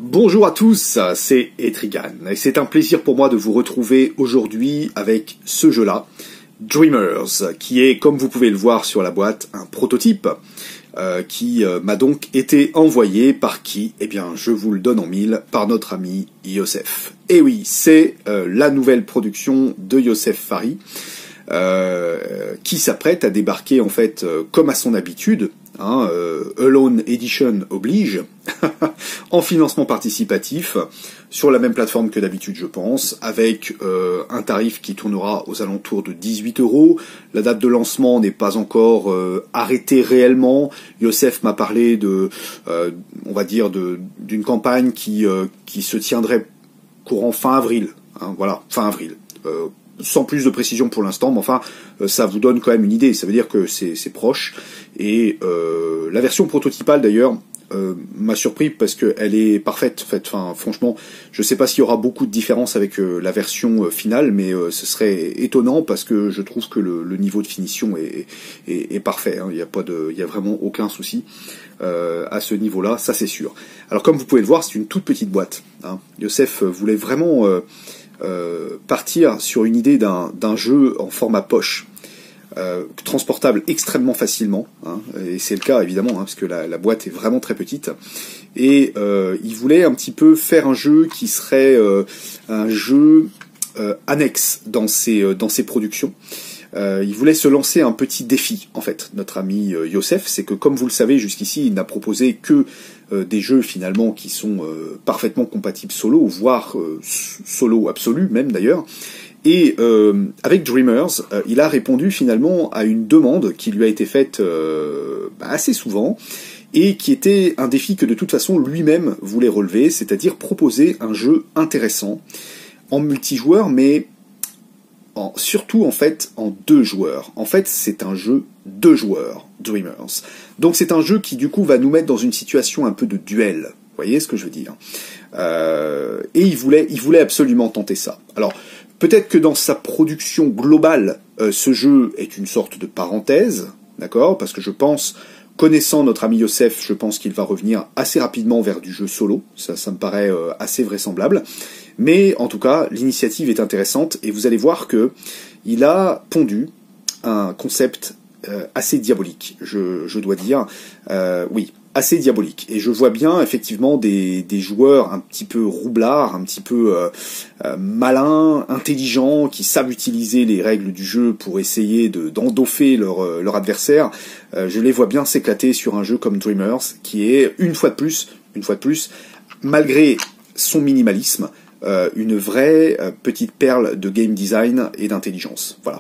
Bonjour à tous, c'est Etrigan, et c'est un plaisir pour moi de vous retrouver aujourd'hui avec ce jeu-là, Dreamers, qui est, comme vous pouvez le voir sur la boîte, un prototype qui m'a donc été envoyé par qui? Eh bien, je vous le donne en mille, par notre ami Youssef. Et oui, c'est la nouvelle production de Youssef Fari, qui s'apprête à débarquer en fait comme à son habitude, Alone Edition oblige, en financement participatif, sur la même plateforme que d'habitude je pense, avec un tarif qui tournera aux alentours de 18 €. La date de lancement n'est pas encore arrêtée réellement. Youssef m'a parlé de, on va dire, d'une campagne qui se tiendrait courant fin avril, voilà, fin avril. Sans plus de précision pour l'instant, mais enfin, ça vous donne quand même une idée. Ça veut dire que c'est proche. Et la version prototypale, d'ailleurs, m'a surpris parce qu'elle est parfaite. En fait, enfin, franchement, je sais pas s'il y aura beaucoup de différences avec la version finale, mais ce serait étonnant parce que je trouve que le niveau de finition est parfait. Il y a vraiment aucun souci à ce niveau-là, ça c'est sûr. Alors, comme vous pouvez le voir, c'est une toute petite boîte. Youssef voulait vraiment partir sur une idée d'un jeu en format poche, transportable extrêmement facilement, et c'est le cas évidemment, parce que la boîte est vraiment très petite, et il voulait un petit peu faire un jeu qui serait un jeu annexe dans ses productions. Il voulait se lancer un petit défi, en fait, notre ami Youssef, c'est que comme vous le savez jusqu'ici, il n'a proposé que des jeux finalement qui sont parfaitement compatibles solo, voire solo absolu même d'ailleurs. Et avec Dreamers, il a répondu finalement à une demande qui lui a été faite assez souvent, et qui était un défi que de toute façon lui-même voulait relever, c'est-à-dire proposer un jeu intéressant en multijoueur, mais surtout en fait en 2 joueurs. En fait, c'est un jeu 2 joueurs, Dreamers. Donc c'est un jeu qui du coup va nous mettre dans une situation un peu de duel. Vous voyez ce que je veux dire? Et il voulait absolument tenter ça. Alors peut-être que dans sa production globale, ce jeu est une sorte de parenthèse, d'accord? Parce que je pense, connaissant notre ami Youssef, je pense qu'il va revenir assez rapidement vers du jeu solo. Ça me paraît assez vraisemblable. Mais en tout cas, l'initiative est intéressante et vous allez voir que il a pondu un concept assez diabolique, je dois dire. Oui, assez diabolique. Et je vois bien effectivement des joueurs un petit peu roublards, un petit peu malins, intelligents, qui savent utiliser les règles du jeu pour essayer d'endoffer leur adversaire. Je les vois bien s'éclater sur un jeu comme Dreamers, qui est, une fois de plus, malgré son minimalisme, une vraie petite perle de game design et d'intelligence. Voilà.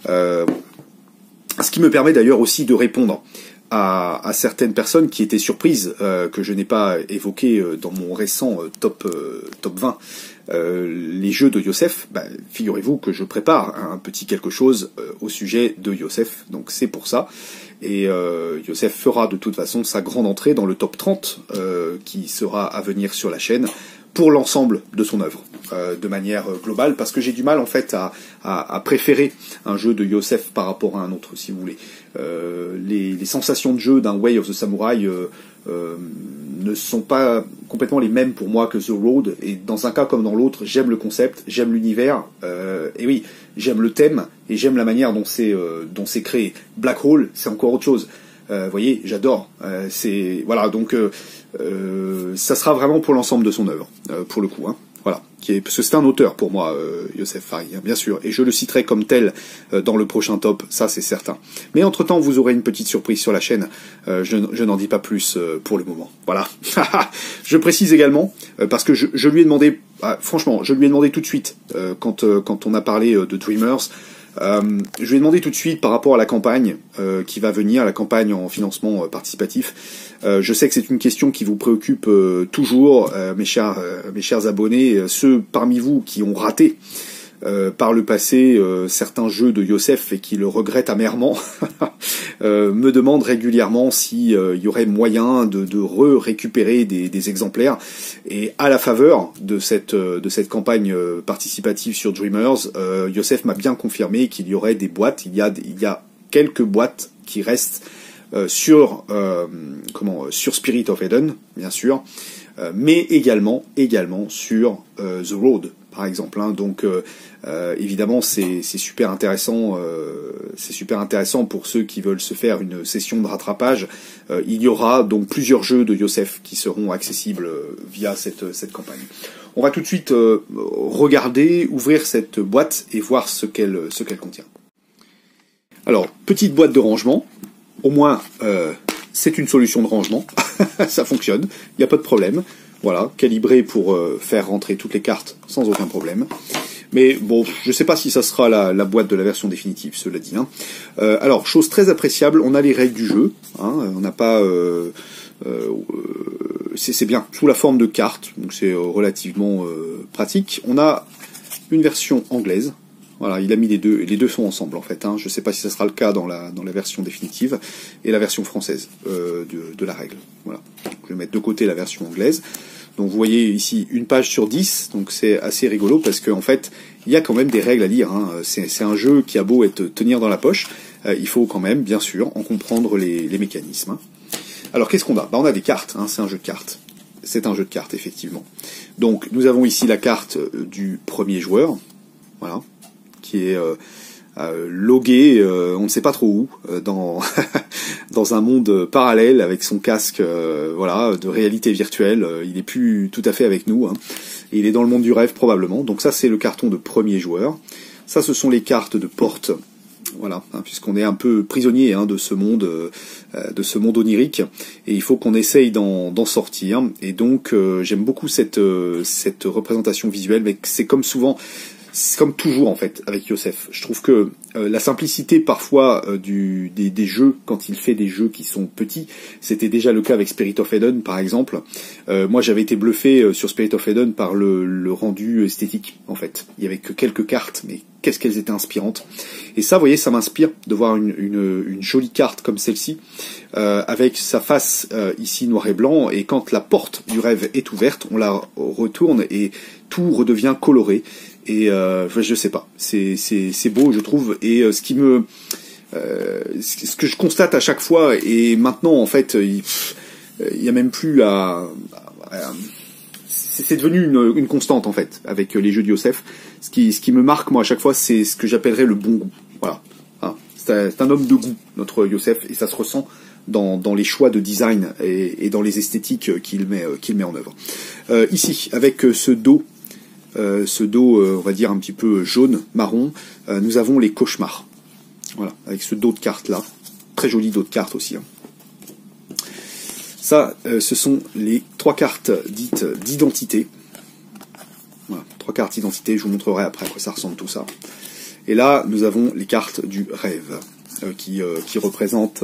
Ce qui me permet d'ailleurs aussi de répondre à certaines personnes qui étaient surprises que je n'ai pas évoqué dans mon récent top 20 les jeux de Youssef. Figurez-vous que je prépare un petit quelque chose au sujet de Youssef, donc c'est pour ça. Et Youssef fera de toute façon sa grande entrée dans le top 30 qui sera à venir sur la chaîne pour l'ensemble de son œuvre, de manière globale, parce que j'ai du mal en fait à préférer un jeu de Youssef par rapport à un autre, si vous voulez. Les sensations de jeu d'un Way of the Samurai ne sont pas complètement les mêmes pour moi que The Road, et dans un cas comme dans l'autre, j'aime le concept, j'aime l'univers, et oui, j'aime le thème, et j'aime la manière dont c'est créé. Black Hole, c'est encore autre chose. Vous voyez, j'adore. Voilà, donc ça sera vraiment pour l'ensemble de son œuvre, pour le coup. Voilà, parce que c'est un auteur pour moi, Youssef Fari, bien sûr, et je le citerai comme tel dans le prochain top, ça c'est certain. Mais entre-temps, vous aurez une petite surprise sur la chaîne. Je n'en dis pas plus pour le moment. Voilà. Je précise également parce que je lui ai demandé, franchement, je lui ai demandé tout de suite quand on a parlé de Dreamers. Je lui ai demandé tout de suite par rapport à la campagne qui va venir, la campagne en financement participatif. Je sais que c'est une question qui vous préoccupe toujours, mes chers abonnés, ceux parmi vous qui ont raté par le passé certains jeux de Youssef et qui le regrettent amèrement, me demandent régulièrement s'il y aurait moyen de récupérer des exemplaires. Et à la faveur de cette campagne participative sur Dreamers, Youssef m'a bien confirmé qu'il y aurait des boîtes. Il y a quelques boîtes qui restent sur Spirit of Eden, bien sûr. mais également sur The Road, par exemple. Hein. Donc évidemment c'est super intéressant pour ceux qui veulent se faire une session de rattrapage. Il y aura donc plusieurs jeux de Yosef qui seront accessibles via cette campagne. On va tout de suite regarder, ouvrir cette boîte et voir ce qu'elle contient. Alors, petite boîte de rangement, au moins c'est une solution de rangement, ça fonctionne, il n'y a pas de problème. Voilà, calibré pour faire rentrer toutes les cartes sans aucun problème. Mais bon, je sais pas si ça sera la boîte de la version définitive, cela dit. Hein. Alors, chose très appréciable, on a les règles du jeu. Hein, on n'a pas... c'est bien, sous la forme de cartes, donc c'est relativement pratique. On a une version anglaise. Voilà, il a mis les deux sont ensemble en fait. Hein. Je sais pas si ça sera le cas dans la version définitive. Et la version française de la règle. Voilà. Je vais mettre de côté la version anglaise. Donc vous voyez ici une page sur 10, donc c'est assez rigolo parce qu'en fait, il y a quand même des règles à lire. Hein. C'est un jeu qui a beau tenir dans la poche, il faut quand même, bien sûr, en comprendre les mécanismes. Hein. Alors qu'est-ce qu'on a ? On a des cartes, hein. C'est un jeu de cartes. C'est un jeu de cartes, effectivement. Donc nous avons ici la carte du premier joueur, voilà, qui est logué, on ne sait pas trop où, dans dans un monde parallèle avec son casque, voilà, de réalité virtuelle. Il est plus tout à fait avec nous. Hein. Il est dans le monde du rêve probablement. Donc ça, c'est le carton de premier joueur. Ça, ce sont les cartes de porte. Voilà, hein, puisqu'on est un peu prisonnier de ce monde onirique, et il faut qu'on essaye d'en sortir. Et donc, j'aime beaucoup cette représentation visuelle, mais c'est comme toujours en fait avec Yosef. Je trouve que la simplicité parfois des jeux, quand il fait des jeux qui sont petits, c'était déjà le cas avec Spirit of Eden par exemple. Moi j'avais été bluffé sur Spirit of Eden par le rendu esthétique en fait. Il y avait que quelques cartes, mais qu'est-ce qu'elles étaient inspirantes. Et ça, vous voyez, ça m'inspire de voir une jolie carte comme celle-ci, avec sa face ici noir et blanc, et quand la porte du rêve est ouverte, on la retourne et tout redevient coloré. Et je sais pas, c'est beau, je trouve. Et ce que je constate à chaque fois, et maintenant en fait, il y a même plus c'est devenu une constante en fait avec les jeux de Yosef. Ce qui me marque moi à chaque fois, c'est ce que j'appellerais le bon goût. Voilà, hein. C'est un homme de goût, notre Yosef, et ça se ressent dans les choix de design et dans les esthétiques qu'il met en œuvre. Ici, avec ce dos, on va dire un petit peu jaune, marron, nous avons les cauchemars. Voilà, avec ce dos de carte là, très joli dos de carte aussi. Hein. Ça, ce sont les 3 cartes dites d'identité. Voilà, 3 cartes d'identité, je vous montrerai après à quoi ça ressemble tout ça. Et là, nous avons les cartes du rêve, qui représentent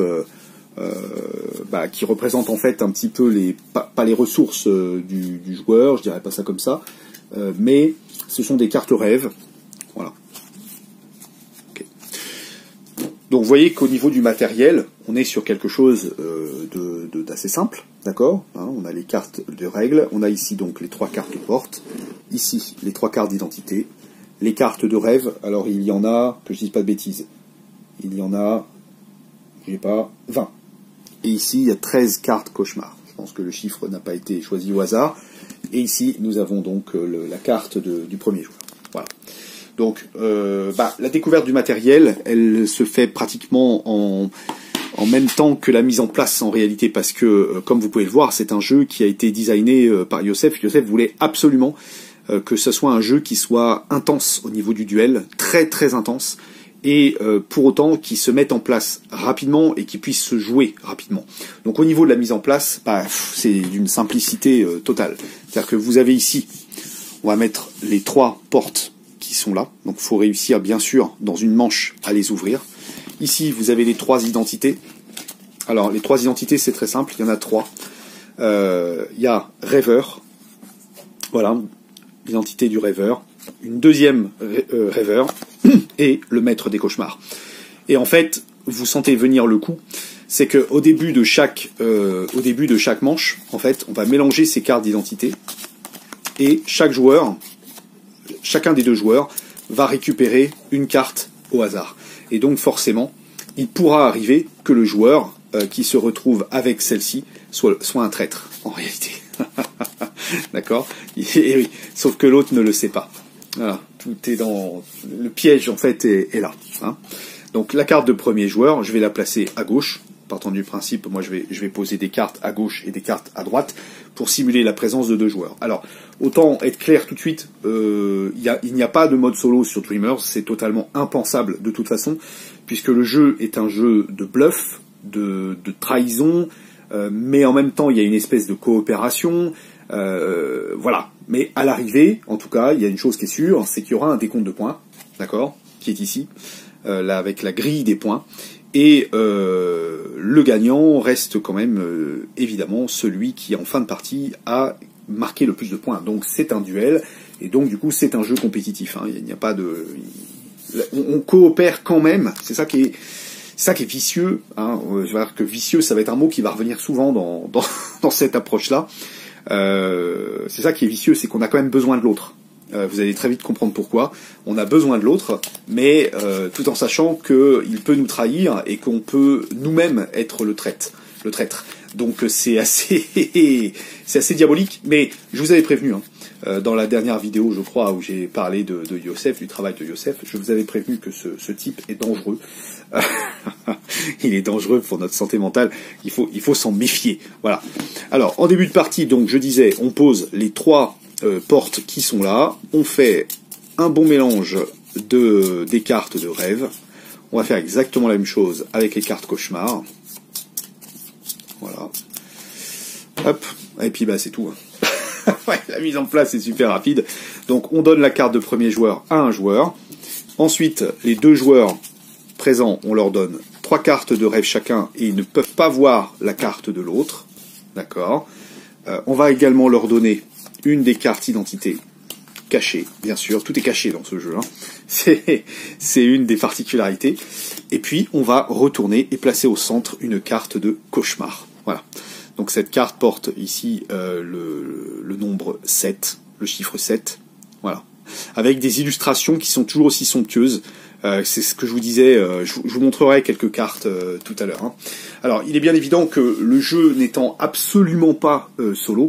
en fait un petit peu pas les ressources du joueur, je dirais pas ça comme ça, mais ce sont des cartes rêves. Voilà. Okay. Donc vous voyez qu'au niveau du matériel, on est sur quelque chose d'assez simple, d'accord, hein, on a les cartes de règles, on a ici donc les 3 cartes de porte, ici les 3 cartes d'identité, les cartes de rêve. Alors il y en a, que je dise pas de bêtises, il y en a, j'ai pas, 20. Et ici il y a 13 cartes cauchemar. Je pense que le chiffre n'a pas été choisi au hasard. Et ici nous avons donc la carte du premier joueur. Voilà. Donc la découverte du matériel, elle se fait pratiquement en même temps que la mise en place en réalité, parce que comme vous pouvez le voir, c'est un jeu qui a été designé par Yosef. Yosef voulait absolument que ce soit un jeu qui soit intense au niveau du duel, très très intense, et pour autant qui se mette en place rapidement et qui puisse se jouer rapidement. Donc au niveau de la mise en place, c'est d'une simplicité totale. C'est-à-dire que vous avez ici, on va mettre les 3 portes qui sont là, donc il faut réussir bien sûr dans une manche à les ouvrir. Ici vous avez les 3 identités. Alors les 3 identités c'est très simple, il y en a 3. Il y a rêveur, voilà, l'identité du rêveur, une deuxième rêveur et le maître des cauchemars. Et en fait, vous sentez venir le coup, c'est que au début de chaque manche, en fait, on va mélanger ces cartes d'identité et chacun des 2 joueurs va récupérer une carte au hasard. Et donc forcément, il pourra arriver que le joueur qui se retrouve avec celle-ci soit un traître en réalité. D'accord. Et oui, sauf que l'autre ne le sait pas. Voilà, tout est dans... Le piège, en fait, est là. Hein. Donc la carte de premier joueur, je vais la placer à gauche. Partant du principe, moi je vais poser des cartes à gauche et des cartes à droite pour simuler la présence de deux joueurs. Alors, autant être clair tout de suite, il n'y a pas de mode solo sur Dreamers, c'est totalement impensable de toute façon, puisque le jeu est un jeu de bluff, de trahison, mais en même temps il y a une espèce de coopération, voilà. Mais à l'arrivée, en tout cas, il y a une chose qui est sûre, c'est qu'il y aura un décompte de points, d'accord, qui est ici, là avec la grille des points. Et le gagnant reste quand même, évidemment, celui qui, en fin de partie, a marqué le plus de points. Donc c'est un duel, et donc du coup c'est un jeu compétitif. Hein. Il n'y a pas de... On coopère quand même, c'est ça qui est vicieux. Hein. Je vais dire que vicieux, ça va être un mot qui va revenir souvent dans cette approche-là. C'est ça qui est vicieux, c'est qu'on a quand même besoin de l'autre. Vous allez très vite comprendre pourquoi. On a besoin de l'autre, mais tout en sachant qu'il peut nous trahir et qu'on peut nous-mêmes être le traître. Donc c'est assez diabolique, mais je vous avais prévenu, hein, dans la dernière vidéo, je crois, où j'ai parlé de Yosef, du travail de Yosef, je vous avais prévenu que ce type est dangereux. Il est dangereux pour notre santé mentale, il faut s'en méfier. Voilà. Alors, en début de partie, donc je disais, on pose les trois portes qui sont là, on fait un bon mélange des cartes de rêve, on va faire exactement la même chose avec les cartes cauchemar, voilà, hop, et puis bah c'est tout, hein. Ouais, la mise en place est super rapide, donc on donne la carte de premier joueur à un joueur, ensuite les deux joueurs présents, on leur donne 3 cartes de rêve chacun, et ils ne peuvent pas voir la carte de l'autre, d'accord, on va également leur donner une des cartes identité cachée, bien sûr, tout est caché dans ce jeu, hein. C'est une des particularités. Et puis, on va retourner et placer au centre une carte de cauchemar. Voilà. Donc cette carte porte ici le nombre 7, le chiffre 7, voilà. Avec des illustrations qui sont toujours aussi somptueuses. C'est ce que je vous disais, je vous montrerai quelques cartes tout à l'heure. Hein. Alors, il est bien évident que le jeu n'étant absolument pas solo,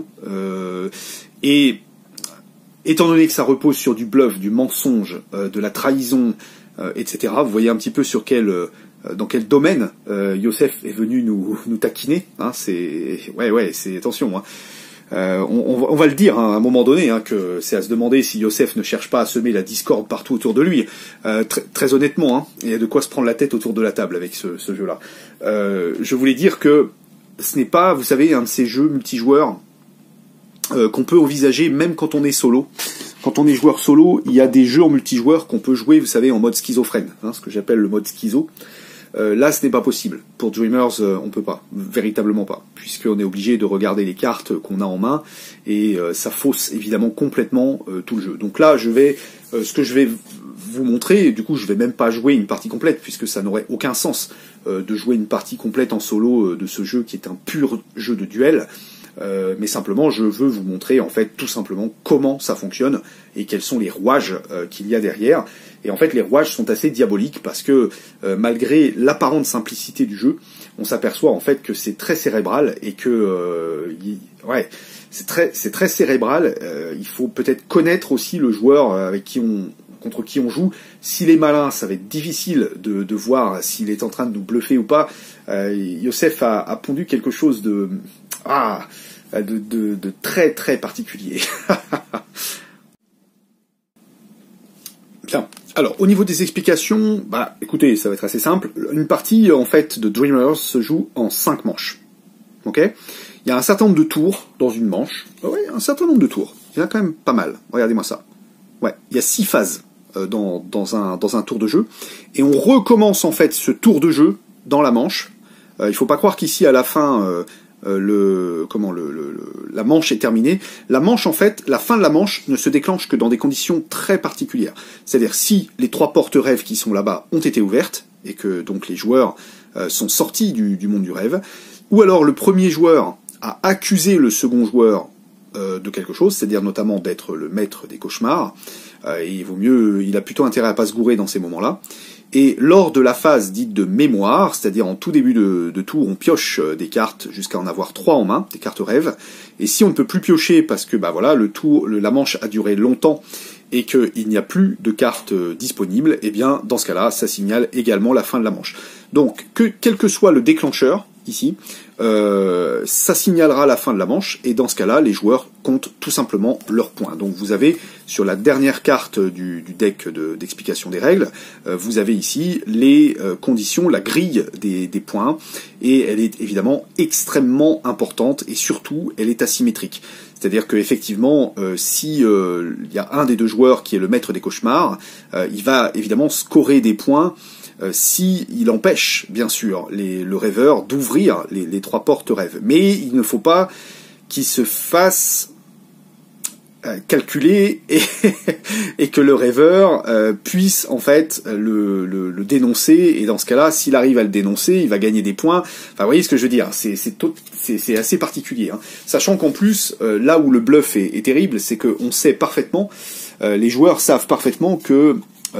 et étant donné que ça repose sur du bluff, du mensonge, de la trahison, etc., vous voyez un petit peu sur dans quel domaine Yosef est venu nous taquiner. Hein, c'est attention. Hein. On va le dire, hein, à un moment donné, hein, que c'est à se demander si Yosef ne cherche pas à semer la discorde partout autour de lui. Très honnêtement, hein, il y a de quoi se prendre la tête autour de la table avec ce jeu-là. Je voulais dire que ce n'est pas, vous savez, un de ces jeux multijoueurs qu'on peut envisager même quand on est solo. Quand on est joueur solo, il y a des jeux en multijoueur qu'on peut jouer, vous savez, en mode schizophrène, hein, ce que j'appelle le mode schizo. Là, ce n'est pas possible. Pour Dreamers, on peut pas, véritablement pas, puisqu'on est obligé de regarder les cartes qu'on a en main, et ça fausse évidemment complètement tout le jeu. Donc là, ce que je vais vous montrer, du coup, je vais même pas jouer une partie complète, puisque ça n'aurait aucun sens de jouer une partie complète en solo de ce jeu qui est un pur jeu de duel. Mais simplement, je veux vous montrer en fait tout simplement comment ça fonctionne et quels sont les rouages qu'il y a derrière. Et en fait, les rouages sont assez diaboliques parce que malgré l'apparente simplicité du jeu, on s'aperçoit en fait que c'est très cérébral et que c'est très cérébral. Il faut peut-être connaître aussi le joueur contre qui on joue. S'il est malin, ça va être difficile de voir s'il est en train de nous bluffer ou pas. Yosef a pondu quelque chose de très très particulier. Bien. Alors, au niveau des explications, écoutez, ça va être assez simple. Une partie, en fait, de Dreamers se joue en 5 manches. Ok ? Il y a un certain nombre de tours dans une manche. Oui, un certain nombre de tours. Il y en a quand même pas mal. Regardez-moi ça. Ouais, il y a 6 phases dans un tour de jeu. Et on recommence, en fait, ce tour de jeu dans la manche. Il faut pas croire qu'ici, à la fin... la manche est terminée. La manche, en fait, la fin de la manche ne se déclenche que dans des conditions très particulières. C'est-à-dire si les 3 portes rêves qui sont là-bas ont été ouvertes, et que donc les joueurs sont sortis du monde du rêve, ou alors le premier joueur a accusé le second joueur de quelque chose, c'est-à-dire notamment d'être le maître des cauchemars, et il a plutôt intérêt à pas se gourer dans ces moments-là, Et lors de la phase dite de mémoire, c'est-à-dire en tout début de tour, on pioche des cartes jusqu'à en avoir 3 en main, des cartes rêves. Et si on ne peut plus piocher parce que bah voilà, la manche a duré longtemps et qu'il n'y a plus de cartes disponibles, eh bien dans ce cas-là, ça signale également la fin de la manche. Donc quel que soit le déclencheur, ici, ça signalera la fin de la manche, et dans ce cas-là, les joueurs comptent tout simplement leurs points. Donc vous avez, sur la dernière carte du deck d'explication des règles, vous avez ici les conditions, la grille des points, et elle est évidemment extrêmement importante, et surtout, elle est asymétrique. C'est-à-dire que effectivement, si il y a un des deux joueurs qui est le maître des cauchemars, il va évidemment scorer des points si il empêche, bien sûr, le rêveur d'ouvrir les 3 portes rêves. Mais il ne faut pas qu'il se fasse calculer et que le rêveur puisse en fait le dénoncer, et dans ce cas-là, s'il arrive à le dénoncer, il va gagner des points. Enfin, vous voyez ce que je veux dire, c'est assez particulier, hein. Sachant qu'en plus, là où le bluff est terrible, c'est qu'on sait parfaitement, les joueurs savent parfaitement que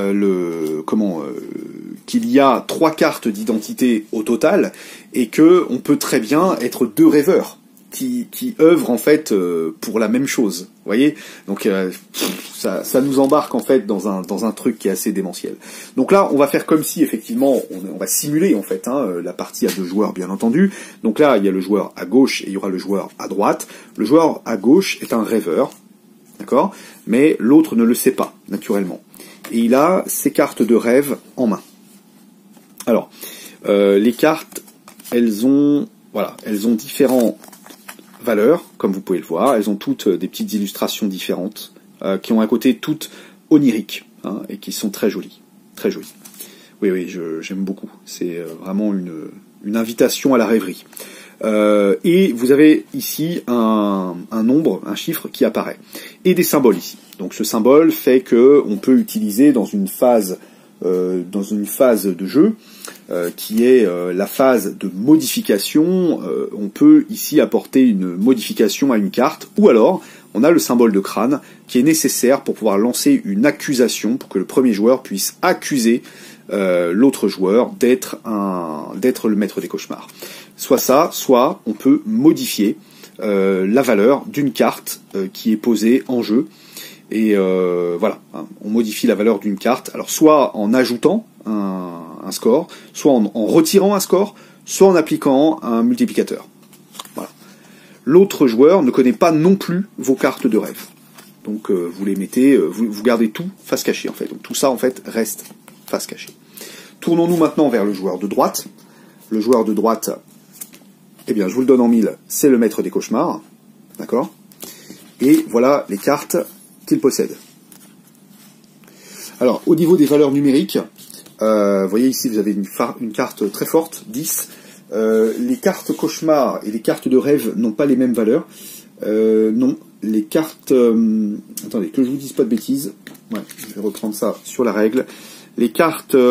qu'il y a 3 cartes d'identité au total, et que on peut très bien être 2 rêveurs qui œuvrent en fait pour la même chose. Vous voyez, donc ça nous embarque en fait dans un truc qui est assez démentiel. Donc là, on va faire comme si effectivement on va simuler en fait la partie à 2 joueurs, bien entendu. Donc là, il y a le joueur à gauche et il y aura le joueur à droite. Le joueur à gauche est un rêveur, d'accord, mais l'autre ne le sait pas naturellement. Et il a ses cartes de rêve en main. Alors, les cartes, elles ont différentes valeurs, comme vous pouvez le voir. Elles ont toutes des petites illustrations différentes, qui ont un côté toutes oniriques, hein, et qui sont très jolies. Très jolies. Oui, j'aime beaucoup. C'est vraiment une invitation à la rêverie. Et vous avez ici un nombre, un chiffre qui apparaît. Et des symboles ici. Donc ce symbole fait que on peut utiliser dans une phase de jeu, qui est la phase de modification, on peut ici apporter une modification à une carte, ou alors on a le symbole de crâne qui est nécessaire pour pouvoir lancer une accusation, pour que le premier joueur puisse accuser l'autre joueur d'être le maître des cauchemars. Soit ça, soit on peut modifier la valeur d'une carte qui est posée en jeu. Et voilà, hein, on modifie la valeur d'une carte, alors soit en ajoutant un score, soit en retirant un score, soit en appliquant un multiplicateur. Voilà. L'autre joueur ne connaît pas non plus vos cartes de rêve. Donc vous les mettez, vous gardez tout face cachée en fait. Donc tout ça en fait reste face cachée. Tournons-nous maintenant vers le joueur de droite. Le joueur de droite, eh bien je vous le donne en 1000, c'est le maître des cauchemars. D'accord ? Et voilà les cartes qu'il possède. Alors, au niveau des valeurs numériques, vous voyez ici, vous avez une carte très forte, 10. Les cartes cauchemars et les cartes de rêve n'ont pas les mêmes valeurs. Non, les cartes... attendez, que je vous dise pas de bêtises. Ouais, je vais reprendre ça sur la règle. Les cartes... ça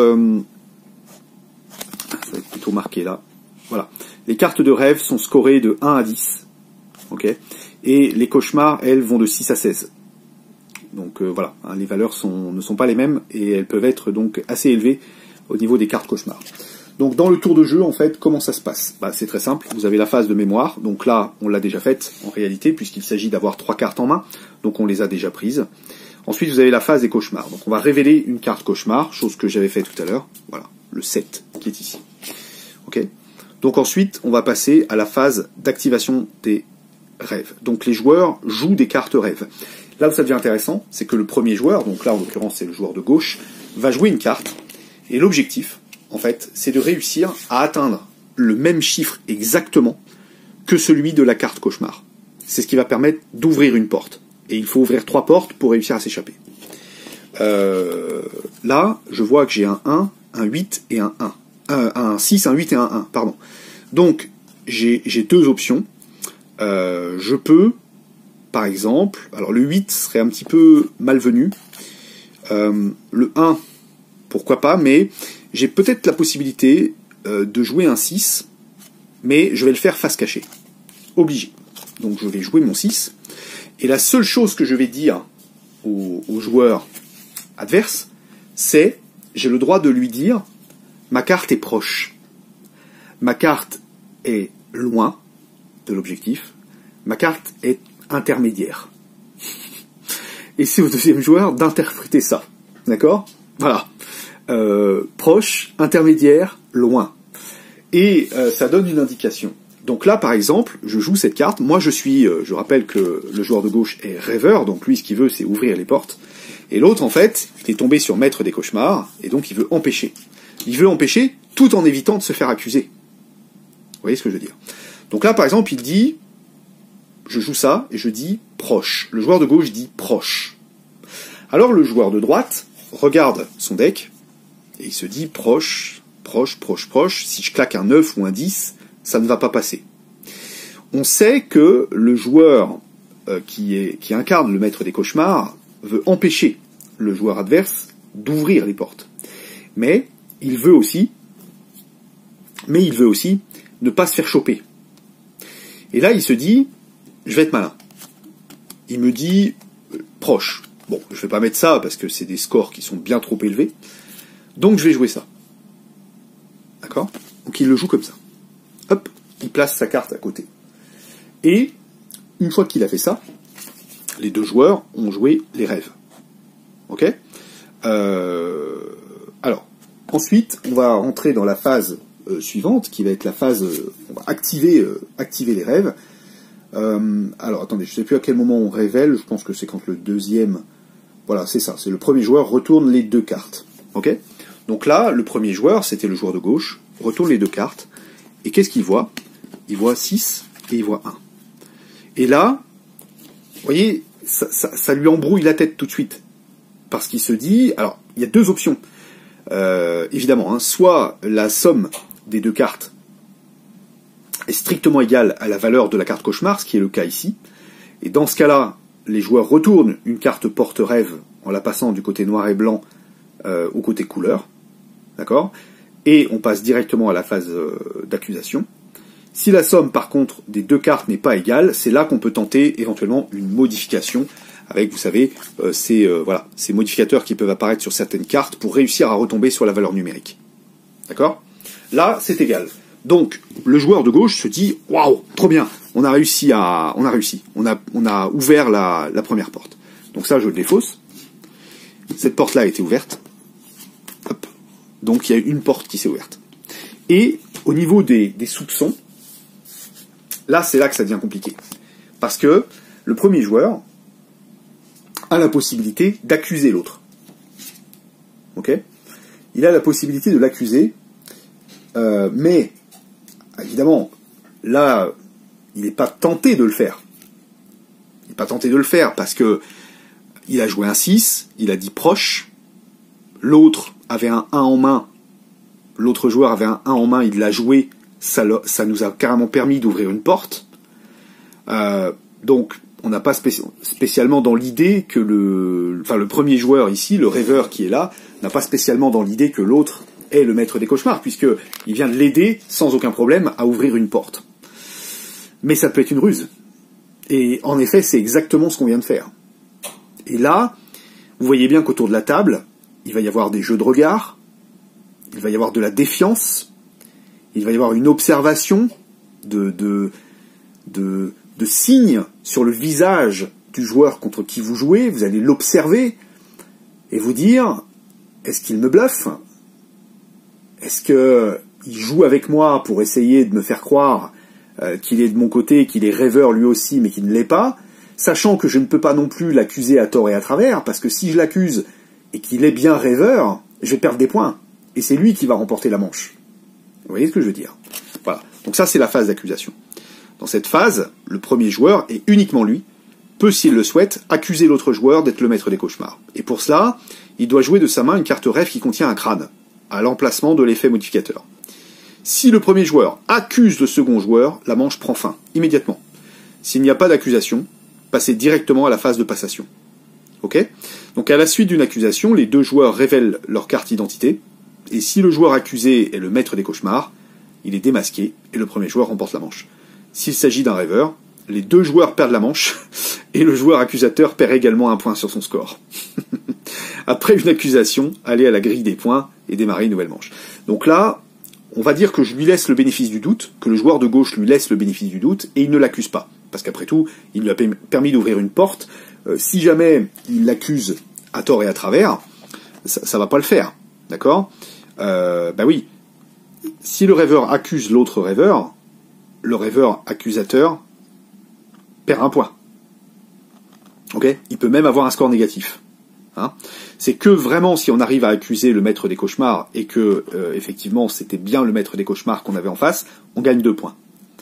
va être plutôt marqué là. Voilà. Les cartes de rêve sont scorées de 1 à 10. Ok. Et les cauchemars, elles, vont de 6 à 16. Donc voilà, hein, les valeurs ne sont pas les mêmes, et elles peuvent être donc assez élevées au niveau des cartes cauchemars. Donc dans le tour de jeu, en fait, comment ça se passe ? C'est très simple, vous avez la phase de mémoire, donc là, on l'a déjà faite en réalité, puisqu'il s'agit d'avoir 3 cartes en main, donc on les a déjà prises. Ensuite, vous avez la phase des cauchemars, donc on va révéler une carte cauchemar, chose que j'avais fait tout à l'heure, voilà, le 7 qui est ici. Ok ? Donc ensuite, on va passer à la phase d'activation des rêves. Donc les joueurs jouent des cartes rêves. Là où ça devient intéressant, c'est que le premier joueur, donc là en l'occurrence c'est le joueur de gauche, va jouer une carte, et l'objectif, en fait, c'est de réussir à atteindre le même chiffre exactement que celui de la carte cauchemar. C'est ce qui va permettre d'ouvrir une porte. Et il faut ouvrir 3 portes pour réussir à s'échapper. Là, je vois que j'ai un 1, un 8 et un 1. Un 6, un 8 et un 1, pardon. Donc, j'ai 2 options. Je peux... Par exemple, alors le 8 serait un petit peu malvenu, le 1, pourquoi pas, mais j'ai peut-être la possibilité de jouer un 6, mais je vais le faire face cachée, obligé. Donc je vais jouer mon 6, et la seule chose que je vais dire aux joueurs adverses, c'est j'ai le droit de lui dire ma carte est proche, ma carte est loin de l'objectif, ma carte est intermédiaire. Et c'est au deuxième joueur d'interpréter ça. D'accord? Voilà. Proche, intermédiaire, loin. Et ça donne une indication. Donc là, par exemple, je joue cette carte. Moi, je rappelle que le joueur de gauche est rêveur, donc lui, ce qu'il veut, c'est ouvrir les portes. Et l'autre, en fait, il est tombé sur Maître des cauchemars, et donc il veut empêcher. Il veut empêcher tout en évitant de se faire accuser. Vous voyez ce que je veux dire? Donc là, par exemple, il dit, je joue ça, et je dis proche. Le joueur de gauche dit proche. Alors le joueur de droite regarde son deck, et il se dit proche, proche, proche, proche. Si je claque un 9 ou un 10, ça ne va pas passer. On sait que le joueur qui incarne le Maître des cauchemars veut empêcher le joueur adverse d'ouvrir les portes. Mais il veut aussi ne pas se faire choper. Et là, il se dit, je vais être malin. Il me dit, proche. Bon, je vais pas mettre ça parce que c'est des scores qui sont bien trop élevés. Donc je vais jouer ça. D'accord? Donc il le joue comme ça. Hop, il place sa carte à côté. Et, une fois qu'il a fait ça, les deux joueurs ont joué les rêves. Ok? Alors, ensuite, on va rentrer dans la phase suivante, qui va être la phase... on va activer les rêves. Alors, attendez, je ne sais plus à quel moment on révèle, je pense que c'est quand le deuxième... Voilà, c'est ça, c'est le premier joueur retourne les deux cartes. Ok? Donc là, le premier joueur, c'était le joueur de gauche, retourne les deux cartes, et qu'est-ce qu'il voit? Il voit 6 et il voit 1. Et là, vous voyez, ça lui embrouille la tête tout de suite. Parce qu'il se dit... Alors, il y a deux options. Évidemment, hein, soit la somme des deux cartes est strictement égale à la valeur de la carte cauchemar, ce qui est le cas ici. Et dans ce cas-là, les joueurs retournent une carte porte-rêve en la passant du côté noir et blanc au côté couleur. D'accord? Et on passe directement à la phase d'accusation. Si la somme, par contre, des deux cartes n'est pas égale, c'est là qu'on peut tenter éventuellement une modification avec, vous savez, ces modificateurs qui peuvent apparaître sur certaines cartes pour réussir à retomber sur la valeur numérique. D'accord? Là, c'est égal. Donc, le joueur de gauche se dit « Waouh, trop bien, on a réussi. On a ouvert la première porte. » Donc ça, je le défausse. Cette porte-là a été ouverte. Hop. Donc, il y a une porte qui s'est ouverte. Et, au niveau des soupçons, là, c'est là que ça devient compliqué. Parce que le premier joueur a la possibilité d'accuser l'autre. Ok? Il a la possibilité de l'accuser, mais, évidemment, là, il n'est pas tenté de le faire. Il n'est pas tenté de le faire parce que il a joué un 6, il a dit proche, l'autre avait un 1 en main, l'autre joueur avait un 1 en main, il l'a joué, ça nous a carrément permis d'ouvrir une porte. Donc, on n'a pas spécialement dans l'idée que le premier joueur ici, le rêveur qui est là, n'a pas spécialement dans l'idée que l'autre est le maître des cauchemars, puisqu'il vient de l'aider sans aucun problème à ouvrir une porte. Mais ça peut être une ruse. Et en effet, c'est exactement ce qu'on vient de faire. Et là, vous voyez bien qu'autour de la table, il va y avoir des jeux de regard, il va y avoir de la défiance, il va y avoir une observation de signes sur le visage du joueur contre qui vous jouez. Vous allez l'observer et vous dire, est-ce qu'il me bluffe? Est-ce qu'il joue avec moi pour essayer de me faire croire qu'il est de mon côté, qu'il est rêveur lui aussi, mais qu'il ne l'est pas, sachant que je ne peux pas non plus l'accuser à tort et à travers, parce que si je l'accuse et qu'il est bien rêveur, je vais perdre des points. Et c'est lui qui va remporter la manche. Vous voyez ce que je veux dire? Voilà. Donc ça, c'est la phase d'accusation. Dans cette phase, le premier joueur, et uniquement lui, peut, s'il le souhaite, accuser l'autre joueur d'être le maître des cauchemars. Et pour cela, il doit jouer de sa main une carte rêve qui contient un crâne, à l'emplacement de l'effet modificateur. Si le premier joueur accuse le second joueur, la manche prend fin, immédiatement. S'il n'y a pas d'accusation, passez directement à la phase de passation. Ok? Donc à la suite d'une accusation, les deux joueurs révèlent leur carte d'identité, et si le joueur accusé est le maître des cauchemars, il est démasqué, et le premier joueur remporte la manche. S'il s'agit d'un rêveur, les deux joueurs perdent la manche, et le joueur accusateur perd également un point sur son score. après une accusation, aller à la grille des points et démarrer une nouvelle manche. Donc là, on va dire que je lui laisse le bénéfice du doute, que le joueur de gauche lui laisse le bénéfice du doute, et il ne l'accuse pas. Parce qu'après tout, il lui a permis d'ouvrir une porte. Si jamais il l'accuse à tort et à travers, ça va pas le faire. D'accord ? Bah oui. Si le rêveur accuse l'autre rêveur, le rêveur accusateur perd un point. Ok ? Il peut même avoir un score négatif. Hein ? C'est que vraiment, si on arrive à accuser le maître des cauchemars et que effectivement c'était bien le maître des cauchemars qu'on avait en face, on gagne 2 points.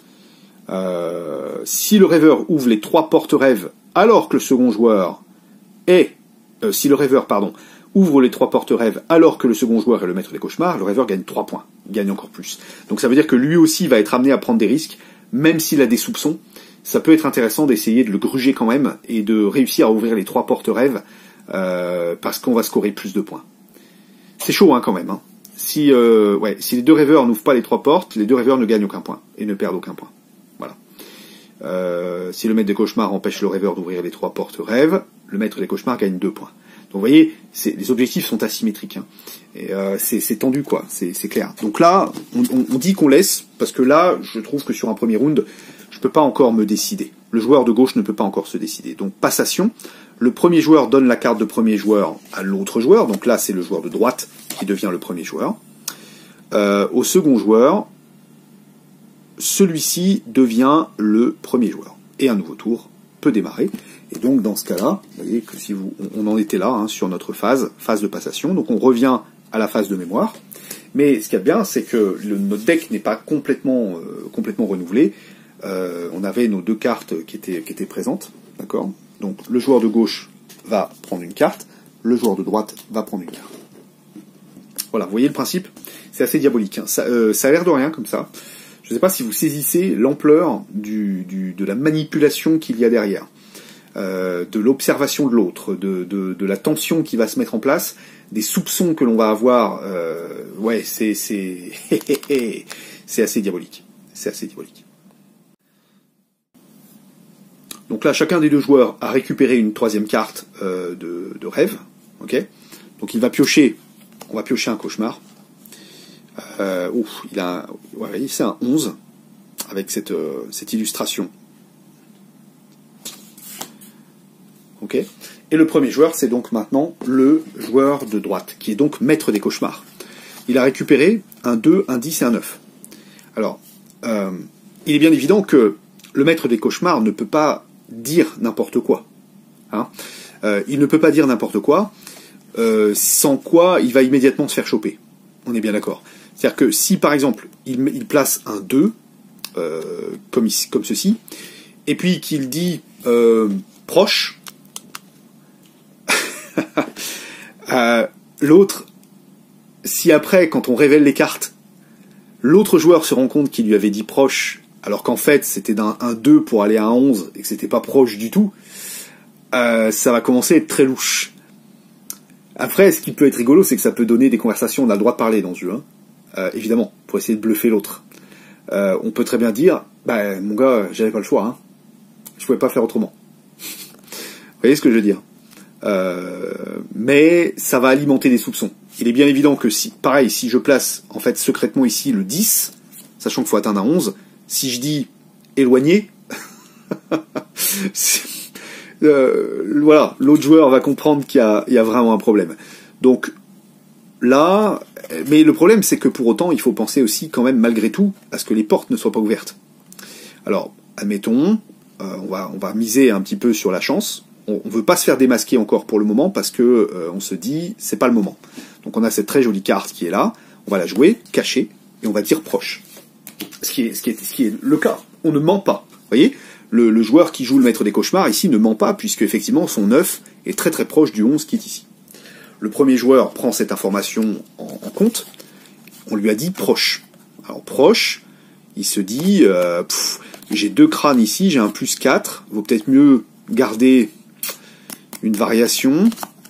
Si le rêveur ouvre les 3 porte-rêves alors que le second joueur si le rêveur, ouvre les 3 porte-rêves alors que le second joueur est le maître des cauchemars, le rêveur gagne 3 points. Il gagne encore plus. Donc ça veut dire que lui aussi va être amené à prendre des risques, même s'il a des soupçons. Ça peut être intéressant d'essayer de le gruger quand même et de réussir à ouvrir les 3 porte-rêves parce qu'on va scorer plus de points. C'est chaud quand même. Hein. Si les 2 rêveurs n'ouvrent pas les 3 portes, les 2 rêveurs ne gagnent aucun point et ne perdent aucun point. Voilà. Si le maître des cauchemars empêche le rêveur d'ouvrir les 3 porte-rêves, le maître des cauchemars gagne 2 points. Donc vous voyez, les objectifs sont asymétriques. Hein. Et c'est tendu, quoi. C'est clair. Donc là, on dit qu'on laisse, parce que là, je trouve que sur un premier round, je peux pas encore me décider. Le joueur de gauche ne peut pas encore se décider. Donc passation, le premier joueur donne la carte de premier joueur à l'autre joueur. Donc là, c'est le joueur de droite qui devient le premier joueur. Au second joueur, celui-ci devient le premier joueur. Et un nouveau tour peut démarrer. Et donc dans ce cas-là, vous voyez que si on en était là sur notre phase de passation. Donc on revient à la phase de mémoire. Mais ce qu'il y a bien, c'est que notre deck n'est pas complètement renouvelé. On avait nos 2 cartes qui étaient présentes, d'accord ? Donc le joueur de gauche va prendre une carte, le joueur de droite va prendre une carte. Voilà, vous voyez le principe ? C'est assez diabolique. Hein. Ça a l'air de rien comme ça. Je ne sais pas si vous saisissez l'ampleur de la manipulation qu'il y a derrière, de l'observation de l'autre, de la tension qui va se mettre en place, des soupçons que l'on va avoir. C'est c'est assez diabolique. C'est assez diabolique. Donc là, chacun des 2 joueurs a récupéré une 3e carte de rêve. Ok. Donc il va piocher. On va piocher un cauchemar. C'est un 11 avec cette illustration. Ok. Et le premier joueur, c'est donc maintenant le joueur de droite, qui est donc maître des cauchemars. Il a récupéré un 2, un 10 et un 9. Alors, il est bien évident que le maître des cauchemars ne peut pas dire n'importe quoi. Hein. Il ne peut pas dire n'importe quoi, sans quoi il va immédiatement se faire choper. On est bien d'accord. C'est-à-dire que si, par exemple, il place un 2, comme ceci, et puis qu'il dit proche, l'autre, si après, quand on révèle les cartes, l'autre joueur se rend compte qu'il lui avait dit proche, alors qu'en fait c'était d'un 2 pour aller à un 11 et que c'était pas proche du tout, ça va commencer à être très louche. Après, ce qui peut être rigolo, c'est que ça peut donner des conversations, on a le droit de parler dans ce jeu, hein. Évidemment, pour essayer de bluffer l'autre. On peut très bien dire, mon gars, j'avais pas le choix, hein. Je pouvais pas faire autrement. Vous voyez ce que je veux dire ? Mais ça va alimenter des soupçons. Il est bien évident que si je place en fait secrètement ici le 10, sachant qu'il faut atteindre un 11, si je dis éloigné, voilà, l'autre joueur va comprendre qu'il y a vraiment un problème. Donc là, mais le problème c'est que pour autant il faut penser aussi quand même malgré tout à ce que les portes ne soient pas ouvertes. Alors admettons, on va miser un petit peu sur la chance. On veut pas se faire démasquer encore pour le moment parce que on se dit c'est pas le moment. Donc on a cette très jolie carte qui est là, on va la jouer cachée et on va dire proche. Ce qui est le cas. On ne ment pas. Vous voyez, le joueur qui joue le maître des cauchemars ici ne ment pas puisque effectivement son 9 est très très proche du 11 qui est ici. Le premier joueur prend cette information en compte. On lui a dit proche. Alors proche, il se dit j'ai 2 crânes ici, j'ai un plus 4, vaut peut-être mieux garder une variation.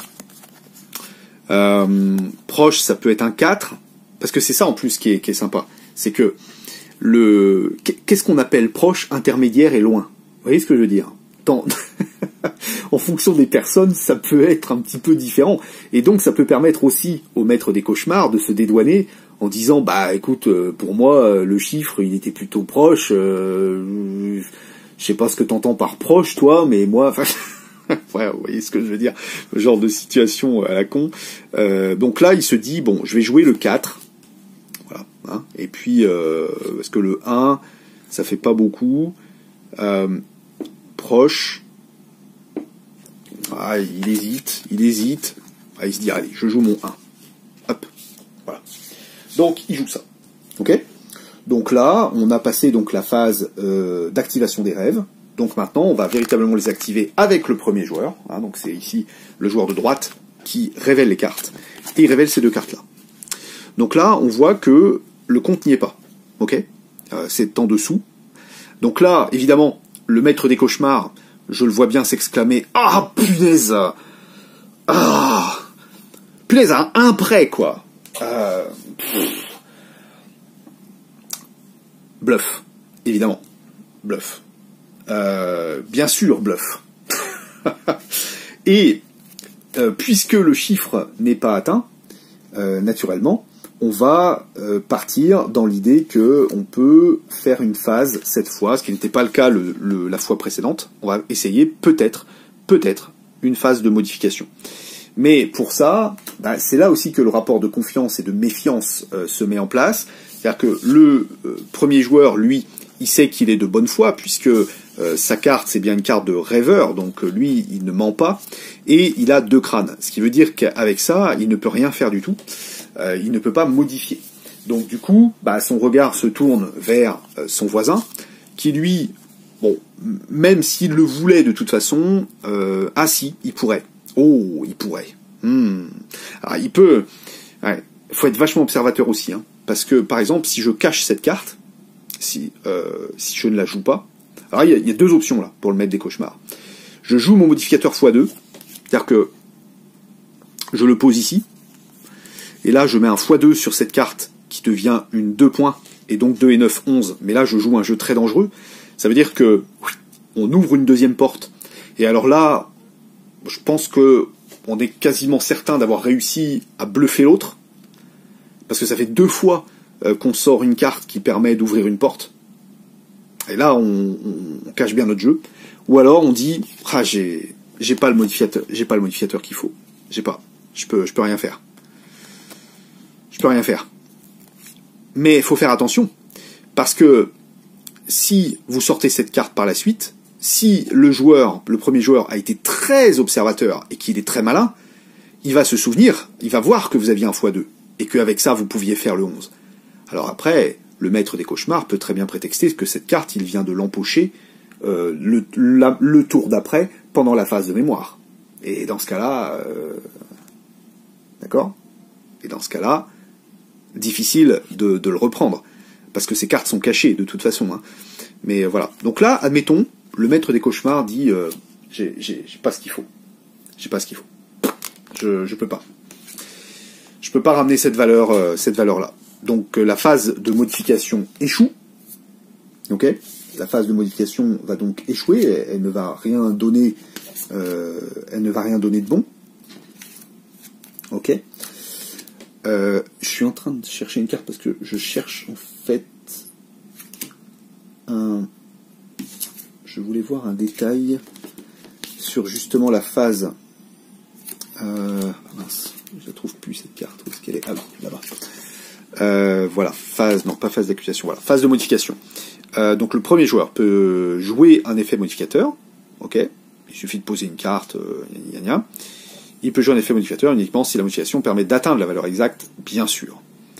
Proche, ça peut être un 4, parce que c'est ça en plus qui est sympa. C'est que qu'est-ce qu'on appelle proche, intermédiaire et loin? Vous voyez ce que je veux dire? en fonction des personnes, ça peut être un petit peu différent. Et donc ça peut permettre aussi au maître des cauchemars de se dédouaner en disant bah écoute, pour moi le chiffre il était plutôt proche, je sais pas ce que t'entends par proche toi, mais moi enfin ouais, vous voyez ce que je veux dire, le genre de situation à la con. Donc là il se dit bon, je vais jouer le 4. Voilà, hein, et puis parce que le 1 ça fait pas beaucoup. Proche. Ah, il hésite. Ah, il se dit, allez, je joue mon 1. Hop, voilà. Donc, il joue ça. Ok ? Donc là, on a passé donc la phase d'activation des rêves. Donc maintenant, on va véritablement les activer avec le premier joueur. Hein, donc c'est ici le joueur de droite qui révèle les cartes. Et il révèle ces deux cartes-là. Donc là, on voit que le compte n'y est pas. Ok ? C'est en dessous. Donc là, évidemment, le maître des cauchemars, je le vois bien s'exclamer « Ah, punaise ! Ah ! Punaise, à un près, quoi !» Bluff, évidemment. Bluff. Bien sûr, bluff. Et puisque le chiffre n'est pas atteint, naturellement, on va partir dans l'idée que on peut faire une phase cette fois, ce qui n'était pas le cas la fois précédente. On va essayer peut-être une phase de modification. Mais pour ça, bah, c'est là aussi que le rapport de confiance et de méfiance se met en place. C'est-à-dire que le premier joueur, lui, il sait qu'il est de bonne foi, puisque sa carte, c'est bien une carte de rêveur, donc lui, il ne ment pas, et il a 2 crânes. Ce qui veut dire qu'avec ça, il ne peut rien faire du tout. Il ne peut pas modifier. Donc du coup, bah, son regard se tourne vers son voisin, qui lui, bon, même s'il le voulait de toute façon, ah si, il pourrait. Oh, il pourrait. Alors il peut. Ouais, faut être vachement observateur aussi, hein, parce que par exemple, si je cache cette carte, si je ne la joue pas, alors il y a 2 options là pour le maître des cauchemars. Je joue mon modificateur x2, c'est-à-dire que je le pose ici. Et là, je mets un x2 sur cette carte qui devient une 2 points, et donc 2 et 9, 11. Mais là, je joue un jeu très dangereux. Ça veut dire que on ouvre une deuxième porte. Et alors là, je pense que on est quasiment certain d'avoir réussi à bluffer l'autre. Parce que ça fait 2 fois qu'on sort une carte qui permet d'ouvrir une porte. Et là, on cache bien notre jeu. Ou alors, on dit, ah, j'ai pas le modificateur qu'il faut. Je peux rien faire. Je peux rien faire. Mais il faut faire attention, parce que si vous sortez cette carte par la suite, si le premier joueur a été très observateur et qu'il est très malin, il va se souvenir, il va voir que vous aviez un x2, et qu'avec ça vous pouviez faire le 11. Alors après, le maître des cauchemars peut très bien prétexter que cette carte, il vient de l'empocher le tour d'après, pendant la phase de mémoire. Et dans ce cas-là, d'accord ? Et dans ce cas-là, difficile de le reprendre, parce que ces cartes sont cachées de toute façon. Hein. Mais voilà. Donc là, admettons, le maître des cauchemars dit j'ai pas ce qu'il faut. J'ai pas ce qu'il faut. Je peux pas. Je peux pas ramener cette valeur-là. Donc la phase de modification échoue. Ok ? La phase de modification va donc échouer. Elle ne va rien donner. Elle ne va rien donner de bon. Ok ? Je suis en train de chercher une carte parce que je cherche en fait je voulais voir un détail sur justement la phase. Mince, je la trouve plus cette carte. Où est-ce qu'elle est ? Ah, là-bas. Voilà, phase, non pas phase d'accusation, voilà, phase de modification. Donc le premier joueur peut jouer un effet modificateur. Ok, il suffit de poser une carte. Il peut jouer un effet modificateur uniquement si la modification permet d'atteindre la valeur exacte, bien sûr.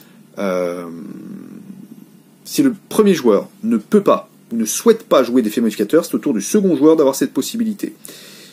Si le premier joueur ne peut pas ou ne souhaite pas jouer d'effet modificateur, c'est au tour du second joueur d'avoir cette possibilité. Ok ?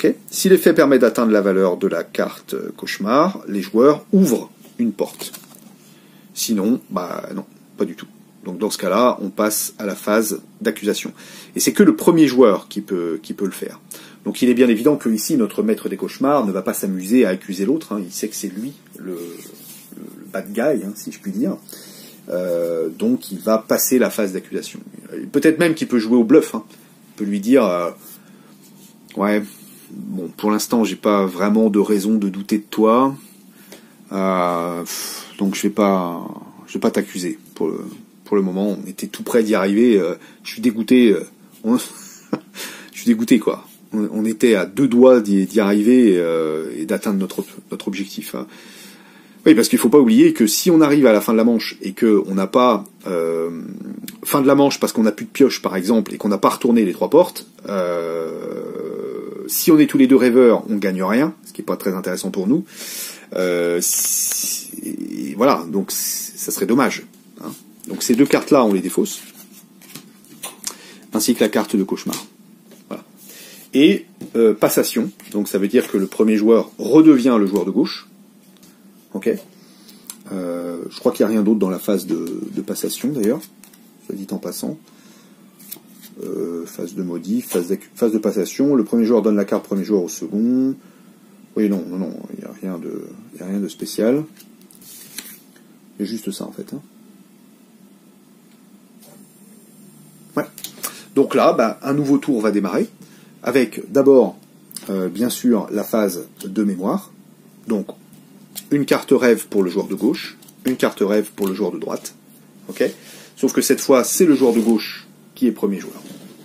Si l'effet permet d'atteindre la valeur de la carte cauchemar, les joueurs ouvrent une porte. Sinon, bah non, pas du tout. Donc dans ce cas-là, on passe à la phase d'accusation. Et c'est que le premier joueur qui peut le faire. Donc il est bien évident que ici, notre maître des cauchemars ne va pas s'amuser à accuser l'autre. Hein. Il sait que c'est lui, le bad guy, hein, si je puis dire. Donc il va passer la phase d'accusation. Peut-être même qu'il peut jouer au bluff. Hein. Il peut lui dire Ouais. Bon, pour l'instant, j'ai pas vraiment de raison de douter de toi. Donc je vais pas t'accuser. Pour le moment, on était tout près d'y arriver. Je suis dégoûté. Je suis dégoûté, quoi. On était à 2 doigts d'y arriver et d'atteindre notre objectif. Hein. Oui, parce qu'il faut pas oublier que si on arrive à la fin de la manche et que on n'a pas fin de la manche parce qu'on n'a plus de pioche, par exemple, et qu'on n'a pas retourné les 3 portes, si on est tous les deux rêveurs, on gagne rien, ce qui est pas très intéressant pour nous. Voilà, donc ça serait dommage. Hein. Donc ces 2 cartes-là, on les défausse, ainsi que la carte de cauchemar. Voilà. Et passation, donc ça veut dire que le premier joueur redevient le joueur de gauche. Ok. Je crois qu'il n'y a rien d'autre dans la phase de passation d'ailleurs, soit dit en passant. Phase de modif, phase de passation. Le premier joueur donne la carte premier joueur au second. Oui, non, il n'y a rien de spécial. Il y a juste ça en fait. Hein. Ouais. Donc là, un nouveau tour va démarrer avec d'abord, bien sûr, la phase de mémoire. Donc une carte rêve pour le joueur de gauche, une carte rêve pour le joueur de droite. Ok. Sauf que cette fois, c'est le joueur de gauche qui est premier joueur.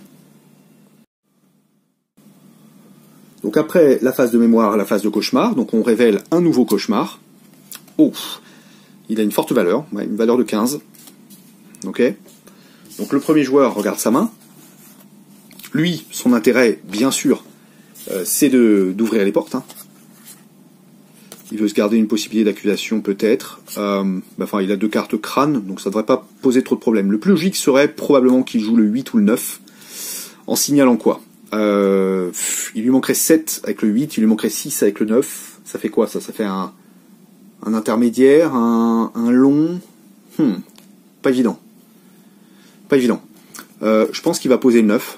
Donc après la phase de mémoire, la phase de cauchemar, donc on révèle un nouveau cauchemar. Oh, il a une forte valeur, ouais, une valeur de 15. Ok. Donc le premier joueur regarde sa main. Lui, son intérêt, bien sûr, c'est d'ouvrir les portes. Hein. Il veut se garder une possibilité d'accusation peut-être. Enfin, il a 2 cartes crâne, donc ça ne devrait pas poser trop de problèmes. Le plus logique serait probablement qu'il joue le 8 ou le 9, en signalant quoi? Il lui manquerait 7 avec le 8, il lui manquerait 6 avec le 9. Ça fait quoi ça? Ça fait un intermédiaire, un long... Pas évident. Pas évident. Je pense qu'il va poser le 9.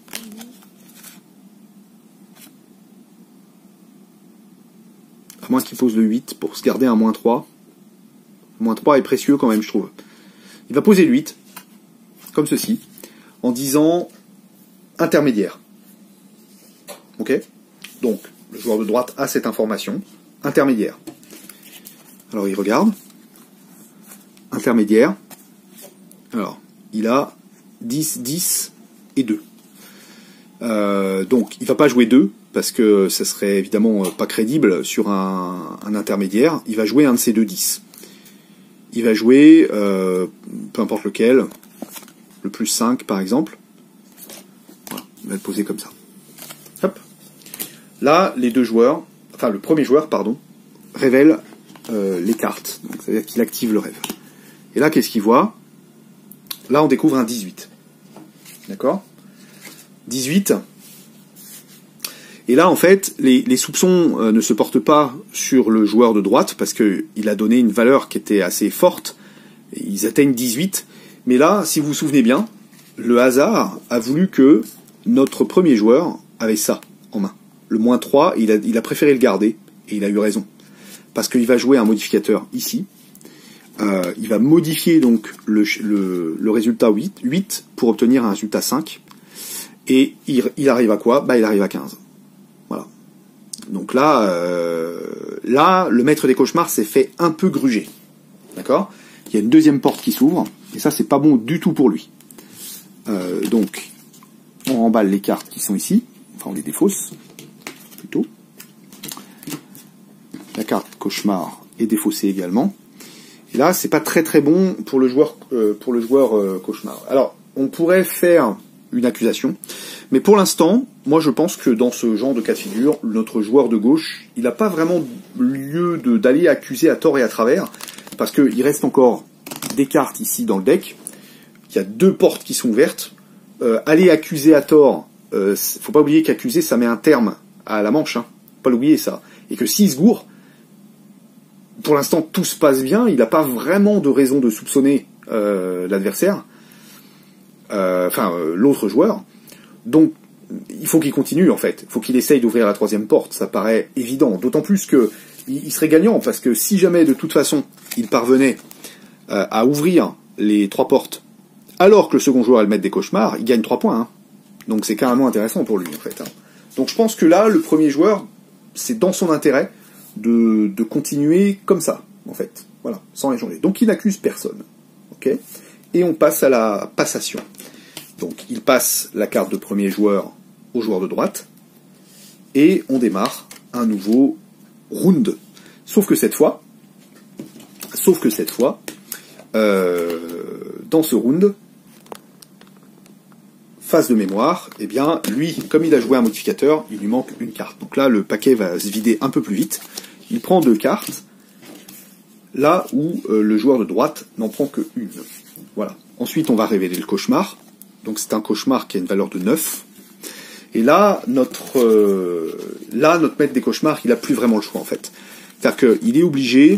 À moins qu'il pose le 8 pour se garder un -3. -3 est précieux quand même, je trouve. Il va poser le 8, comme ceci, en disant intermédiaire. Ok? Donc, le joueur de droite a cette information. Intermédiaire. Alors, il regarde. Intermédiaire. Alors, il a 10, 10 et 2. Donc, il va pas jouer 2, parce que ça serait évidemment pas crédible sur un intermédiaire. Il va jouer un de ces 2 10. Il va jouer, peu importe lequel, le plus 5 par exemple. Voilà, il va le poser comme ça. Hop. Là, les 2 joueurs, enfin le premier joueur, pardon, révèle les cartes. Donc, c'est-à-dire qu'il active le rêve. Et là, qu'est-ce qu'il voit? Là, on découvre un 18. D'accord? 18. Et là, en fait, les soupçons ne se portent pas sur le joueur de droite, parce qu'il a donné une valeur qui était assez forte. Ils atteignent 18. Mais là, si vous vous souvenez bien, le hasard a voulu que notre premier joueur avait ça en main. Le -3, il a préféré le garder, et il a eu raison. Parce qu'il va jouer un modificateur ici. Il va modifier donc le résultat 8 pour obtenir un résultat 5. Et il arrive à quoi? Il arrive à 15. Voilà. Donc là, le maître des cauchemars s'est fait un peu gruger. D'accord? Il y a une deuxième porte qui s'ouvre, et ça, c'est pas bon du tout pour lui. Donc, on remballe les cartes qui sont ici. Enfin, on les défausse, plutôt. La carte cauchemar est défaussée également. Et là, c'est pas très très bon pour le joueur cauchemar. Alors, on pourrait faire une accusation, mais pour l'instant, moi je pense que dans ce genre de cas de figure, notre joueur de gauche, il n'a pas vraiment lieu d'aller accuser à tort et à travers, parce qu'il reste encore des cartes ici dans le deck. Il y a 2 portes qui sont ouvertes. Aller accuser à tort, faut pas oublier qu'accuser, ça met un terme à la manche, hein. Faut pas l'oublier ça. Et que s'il se gourre, pour l'instant tout se passe bien, il n'a pas vraiment de raison de soupçonner l'adversaire, l'autre joueur. Donc il faut qu'il continue en fait, il faut qu'il essaye d'ouvrir la 3e porte, ça paraît évident, d'autant plus que il serait gagnant, parce que si jamais de toute façon il parvenait à ouvrir les 3 portes, alors que le second joueur a le maître des cauchemars, il gagne 3 points, hein. Donc c'est carrément intéressant pour lui en fait, hein. Donc je pense que là, le premier joueur, c'est dans son intérêt de continuer comme ça, en fait. Voilà, sans échanger. Donc il n'accuse personne. Ok ? Et on passe à la passation. Donc il passe la carte de premier joueur au joueur de droite, et on démarre un nouveau round. Sauf que cette fois, dans ce round, phase de mémoire, eh bien, lui, comme il a joué un modificateur, il lui manque une carte. Donc là, le paquet va se vider un peu plus vite. Il prend 2 cartes, là où le joueur de droite n'en prend que une. Voilà. Ensuite, on va révéler le cauchemar. Donc c'est un cauchemar qui a une valeur de 9. Et là, notre maître des cauchemars, il n'a plus vraiment le choix, en fait. C'est-à-dire qu'il est obligé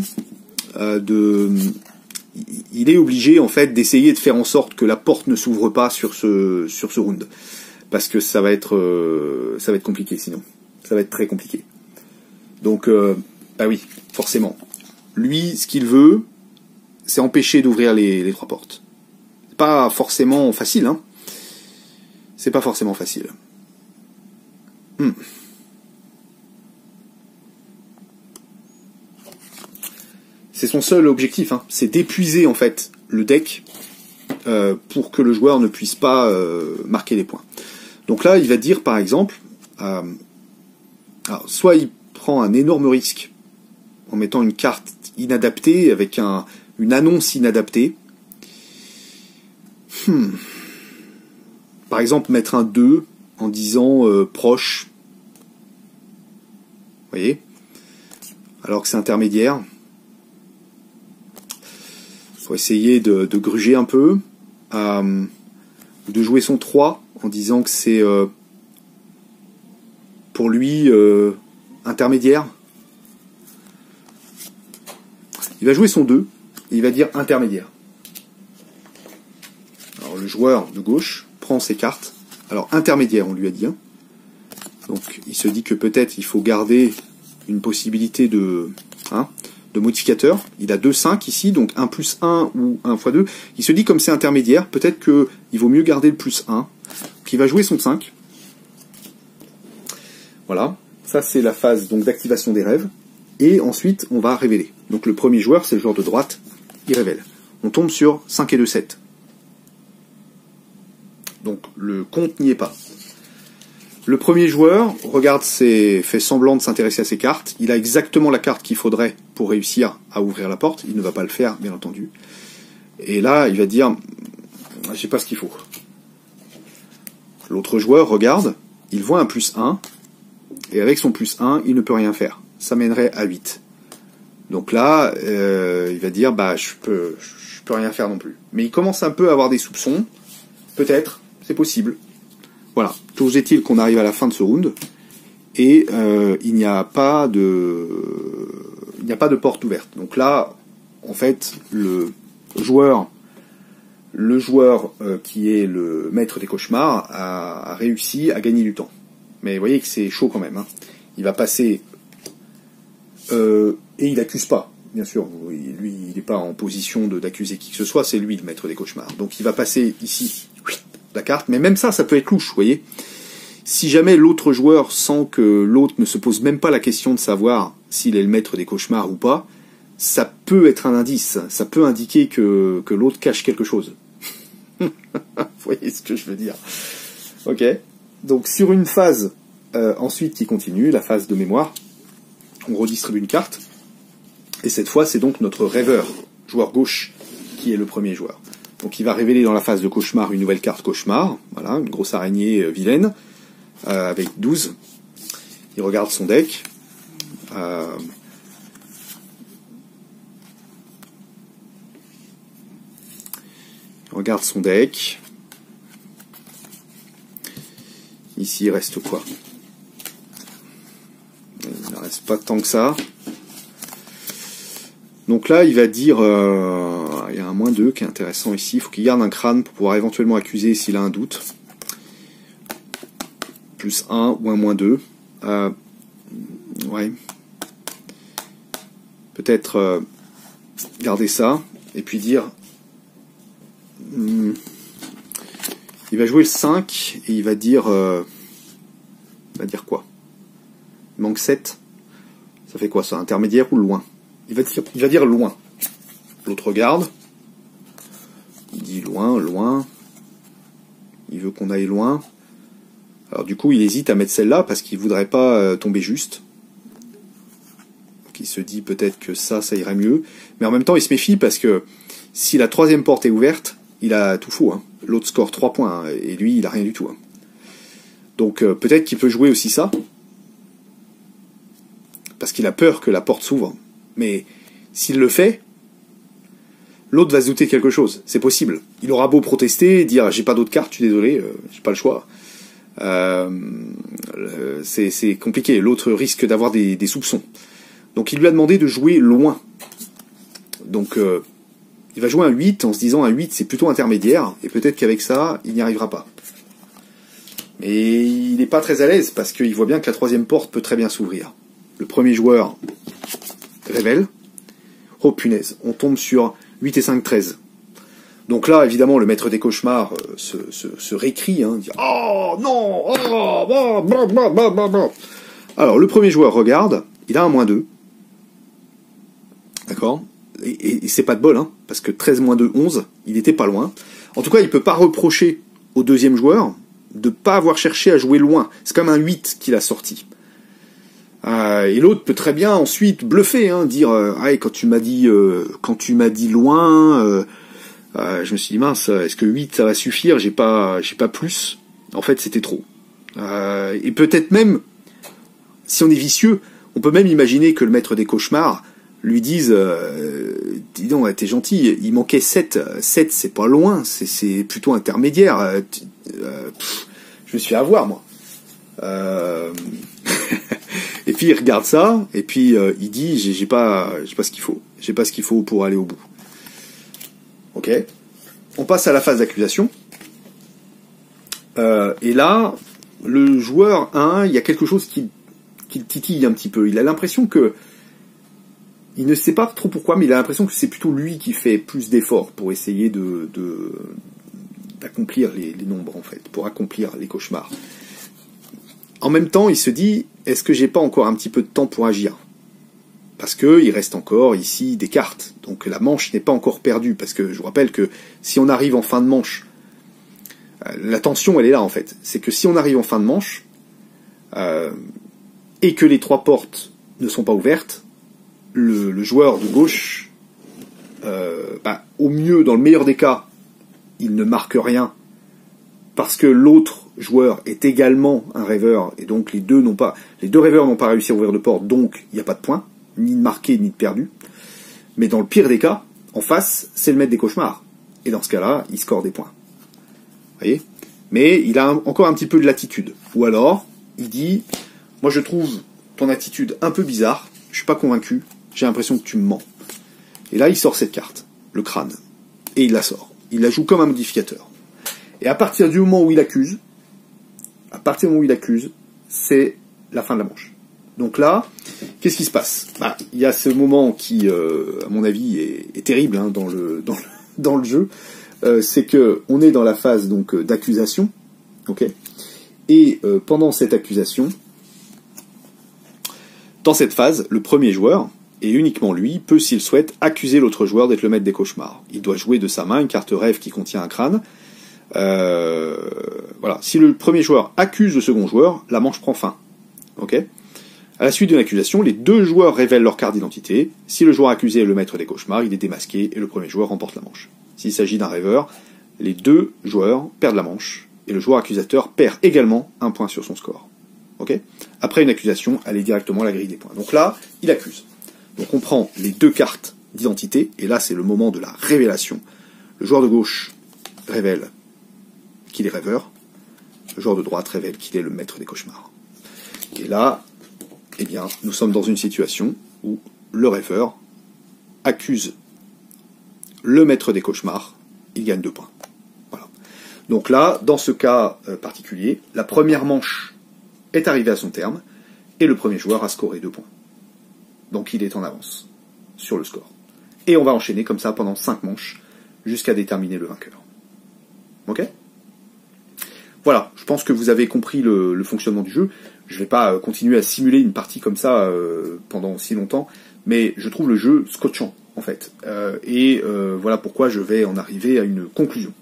en fait, d'essayer de faire en sorte que la porte ne s'ouvre pas sur ce round. Parce que ça va être compliqué, sinon. Ça va être très compliqué. Donc, bah oui, forcément. Lui, ce qu'il veut, c'est empêcher d'ouvrir les 3 portes. C'est pas forcément facile, hein. C'est pas forcément facile. C'est son seul objectif, hein. C'est d'épuiser en fait le deck pour que le joueur ne puisse pas marquer les points. Donc là, il va dire par exemple, alors, soit il prend un énorme risque en mettant une carte inadaptée avec une annonce inadaptée. Par exemple, mettre un 2 en disant proche. Vous voyez ? Alors que c'est intermédiaire. Il faut essayer de gruger un peu. De jouer son 3 en disant que c'est pour lui intermédiaire. Il va jouer son 2 et il va dire intermédiaire. Alors le joueur de gauche prend ses cartes. Alors intermédiaire, on lui a dit. Hein. Donc il se dit que peut-être il faut garder une possibilité de modificateur. Il a 2-5 ici, donc 1 plus 1 ou 1 x 2. Il se dit comme c'est intermédiaire, peut-être qu'il vaut mieux garder le plus 1. Donc il va jouer son 5. Voilà, ça c'est la phase donc d'activation des rêves. Et ensuite on va révéler. Donc le premier joueur, c'est le joueur de droite, il révèle. On tombe sur 5 et 2, 7. Donc le compte n'y est pas. Le premier joueur fait semblant de s'intéresser à ses cartes. Il a exactement la carte qu'il faudrait pour réussir à ouvrir la porte. Il ne va pas le faire, bien entendu. Et là, il va dire « j'ai pas ce qu'il faut ». L'autre joueur regarde, il voit un plus 1, et avec son plus 1, il ne peut rien faire. Ça mènerait à 8. Donc là, il va dire « je peux rien faire non plus ». Mais il commence un peu à avoir des soupçons. Peut-être, c'est possible. Voilà, toujours est-il qu'on arrive à la fin de ce round, et il n'y a pas de porte ouverte. Donc là, en fait, le joueur qui est le maître des cauchemars a réussi à gagner du temps. Mais vous voyez que c'est chaud quand même. Hein. Il va passer... et il n'accuse pas, bien sûr. Lui, il n'est pas en position d'accuser qui que ce soit, c'est lui le maître des cauchemars. Donc il va passer ici la carte, mais même ça peut être louche, vous voyez. Si jamais l'autre joueur sent que l'autre ne se pose même pas la question de savoir s'il est le maître des cauchemars ou pas, ça peut être un indice, ça peut indiquer que l'autre cache quelque chose. Vous voyez ce que je veux dire. Ok. Donc sur une phase ensuite qui continue, la phase de mémoire, on redistribue une carte, et cette fois c'est donc notre rêveur, joueur gauche, qui est le premier joueur. Donc il va révéler dans la phase de cauchemar une nouvelle carte cauchemar, voilà, une grosse araignée vilaine, avec 12. Il regarde son deck. Il regarde son deck. Ici il reste quoi? Il ne reste pas tant que ça. Donc là, il va dire, il y a un -2 qui est intéressant ici, il faut qu'il garde un crâne pour pouvoir éventuellement accuser s'il a un doute. Plus 1 ou un -2. Ouais. Peut-être garder ça, et puis dire... il va jouer le 5, et il va dire... Il va dire quoi? Il manque 7. Ça fait quoi ça? Intermédiaire ou loin? Il va dire loin. L'autre regarde. Il dit loin, loin. Il veut qu'on aille loin. Alors du coup, il hésite à mettre celle-là parce qu'il voudrait pas tomber juste. Donc il se dit peut-être que ça irait mieux. Mais en même temps, il se méfie parce que si la troisième porte est ouverte, il a tout faux. Hein. L'autre score 3 points, hein, et lui, il a rien du tout. Hein. Donc peut-être qu'il peut jouer aussi ça. Parce qu'il a peur que la porte s'ouvre. Mais s'il le fait, l'autre va se douter de quelque chose. C'est possible. Il aura beau protester, dire j'ai pas d'autres cartes, je suis désolé, j'ai pas le choix. C'est compliqué. L'autre risque d'avoir des soupçons. Donc il lui a demandé de jouer loin. Donc il va jouer un 8 en se disant un 8 c'est plutôt intermédiaire, et peut-être qu'avec ça, il n'y arrivera pas. Mais il n'est pas très à l'aise parce qu'il voit bien que la troisième porte peut très bien s'ouvrir. Le premier joueur révèle. Oh punaise, on tombe sur 8 et 5, 13. Donc là, évidemment, le maître des cauchemars se récrie, hein, dit « Oh non, oh, bah. » Alors, le premier joueur regarde, il a un -2. D'accord? Et c'est pas de bol, hein, parce que 13 -2, 11, il était pas loin. En tout cas, il peut pas reprocher au deuxième joueur de pas avoir cherché à jouer loin. C'est comme un 8 qu'il a sorti. Et l'autre peut très bien ensuite bluffer, hein, dire quand tu m'as dit loin, je me suis dit mince, est-ce que 8 ça va suffire, j'ai pas plus. En fait, c'était trop. Et peut-être même, si on est vicieux, on peut même imaginer que le maître des cauchemars lui dise dis donc, ouais, t'es gentil, il manquait 7. 7, c'est pas loin, c'est plutôt intermédiaire. Je me suis à avoir, moi. Et puis il regarde ça, et puis il dit j'ai pas ce qu'il faut. J'ai pas ce qu'il faut pour aller au bout. Ok. On passe à la phase d'accusation. Et là, le joueur 1, il y a quelque chose qui le titille un petit peu. Il a l'impression que il ne sait pas trop pourquoi, mais il a l'impression que c'est plutôt lui qui fait plus d'efforts pour essayer d'accomplir les nombres, en fait, pour accomplir les cauchemars. En même temps, il se dit, est-ce que j'ai pas encore un petit peu de temps pour agir? Parce que il reste encore ici des cartes. Donc la manche n'est pas encore perdue. Parce que je vous rappelle que si on arrive en fin de manche, la tension elle est là en fait. C'est que si on arrive en fin de manche, et que les 3 portes ne sont pas ouvertes, le joueur de gauche, au mieux, dans le meilleur des cas, il ne marque rien. Parce que l'autre joueur est également un rêveur, et donc les deux rêveurs n'ont pas réussi à ouvrir de porte, donc il n'y a pas de point, ni de marqué, ni de perdu. Mais dans le pire des cas, en face, c'est le maître des cauchemars. Et dans ce cas-là, il score des points. Vous voyez? Mais il a encore un petit peu de latitude. Ou alors, il dit, moi je trouve ton attitude un peu bizarre, je suis pas convaincu, j'ai l'impression que tu me mens. Et là, il sort cette carte, le crâne. Et il la sort. Il la joue comme un modificateur. Et à partir du moment où il accuse, c'est la fin de la manche. Donc là, qu'est-ce qui se passe? Il y a ce moment qui, à mon avis, est terrible hein, dans le jeu. C'est que on est dans la phase donc d'accusation, ok. Et pendant cette accusation, dans cette phase, le premier joueur, et uniquement lui, peut, s'il souhaite, accuser l'autre joueur d'être le maître des cauchemars. Il doit jouer de sa main une carte rêve qui contient un crâne. Voilà. Si le premier joueur accuse le second joueur, la manche prend fin. Ok. À la suite d'une accusation, les 2 joueurs révèlent leur carte d'identité. Si le joueur accusé est le maître des cauchemars, il est démasqué et le premier joueur remporte la manche. S'il s'agit d'un rêveur, les 2 joueurs perdent la manche et le joueur accusateur perd également un point sur son score. Ok. Après une accusation, elle est directement à la grille des points. Donc là, il accuse. Donc on prend les 2 cartes d'identité et là c'est le moment de la révélation. Le joueur de gauche révèle qu'il est rêveur, le joueur de droite révèle qu'il est le maître des cauchemars. Et là, eh bien, nous sommes dans une situation où le rêveur accuse le maître des cauchemars, il gagne 2 points. Voilà. Donc là, dans ce cas particulier, la première manche est arrivée à son terme, et le premier joueur a scoré 2 points. Donc il est en avance sur le score. Et on va enchaîner comme ça pendant 5 manches, jusqu'à déterminer le vainqueur. Ok ? voilà, je pense que vous avez compris le fonctionnement du jeu. Je vais pas continuer à simuler une partie comme ça pendant si longtemps, mais je trouve le jeu scotchant, en fait. Voilà pourquoi je vais en arriver à une conclusion.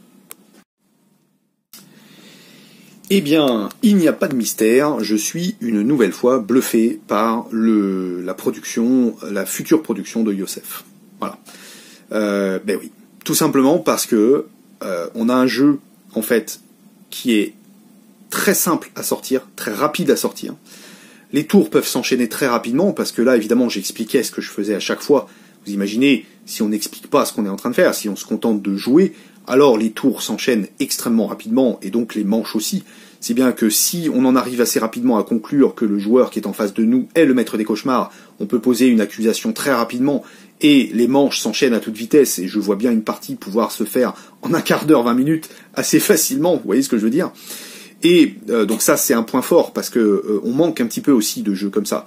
Eh bien, il n'y a pas de mystère, je suis une nouvelle fois bluffé par la future production de Yosef. Voilà. Ben oui. Tout simplement parce que on a un jeu, en fait, qui est très simple à sortir, très rapide à sortir. Les tours peuvent s'enchaîner très rapidement, parce que là, évidemment, j'expliquais ce que je faisais à chaque fois. Vous imaginez, si on n'explique pas ce qu'on est en train de faire, si on se contente de jouer, alors les tours s'enchaînent extrêmement rapidement, et donc les manches aussi. C'est bien que si on en arrive assez rapidement à conclure que le joueur qui est en face de nous est le maître des cauchemars, on peut poser une accusation très rapidement, et les manches s'enchaînent à toute vitesse, et je vois bien une partie pouvoir se faire en un quart d'heure, 20 minutes, assez facilement, vous voyez ce que je veux dire. Et donc ça, c'est un point fort, parce que on manque un petit peu aussi de jeux comme ça.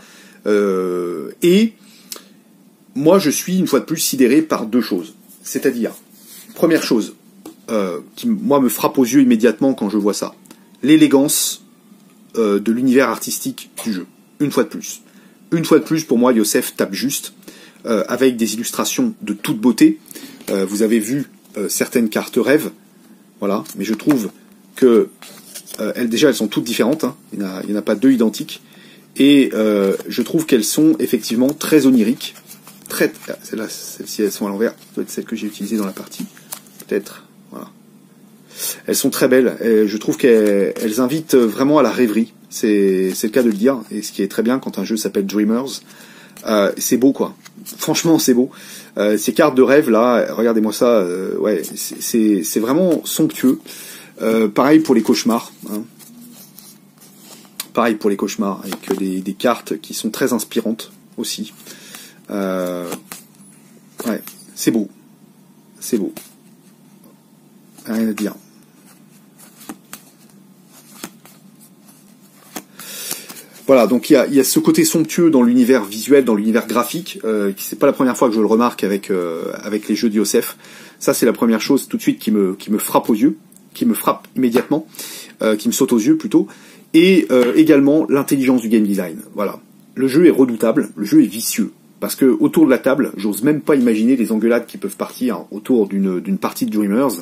Et moi, je suis, une fois de plus, sidéré par deux choses. C'est-à-dire, première chose, qui, moi, me frappe aux yeux immédiatement quand je vois ça. L'élégance de l'univers artistique du jeu. Une fois de plus. Une fois de plus, pour moi, Yosef tape juste, avec des illustrations de toute beauté. Vous avez vu certaines cartes rêves, voilà, mais je trouve que elles sont toutes différentes, hein. Il n'y en a pas deux identiques, et je trouve qu'elles sont effectivement très oniriques, celles-ci elles sont à l'envers, ça doit être celles que j'ai utilisées dans la partie, peut-être, voilà. Elles sont très belles, et je trouve qu'elles invitent vraiment à la rêverie, c'est le cas de le dire, et ce qui est très bien quand un jeu s'appelle Dreamers. C'est beau, quoi. Franchement, c'est beau. Ces cartes de rêve là, regardez-moi ça, ouais, c'est vraiment somptueux. Pareil pour les cauchemars, hein. Pareil pour les cauchemars, avec des cartes qui sont très inspirantes aussi. Ouais, c'est beau. C'est beau. Rien à dire. Voilà, donc il y a ce côté somptueux dans l'univers visuel, dans l'univers graphique, c'est pas la première fois que je le remarque avec les jeux de Yosef. Ça, c'est la première chose tout de suite qui me frappe aux yeux, qui me frappe immédiatement, qui me saute aux yeux plutôt, et également l'intelligence du game design. Voilà, le jeu est redoutable, le jeu est vicieux, parce que autour de la table, j'ose même pas imaginer les engueulades qui peuvent partir autour d'une partie de Dreamers,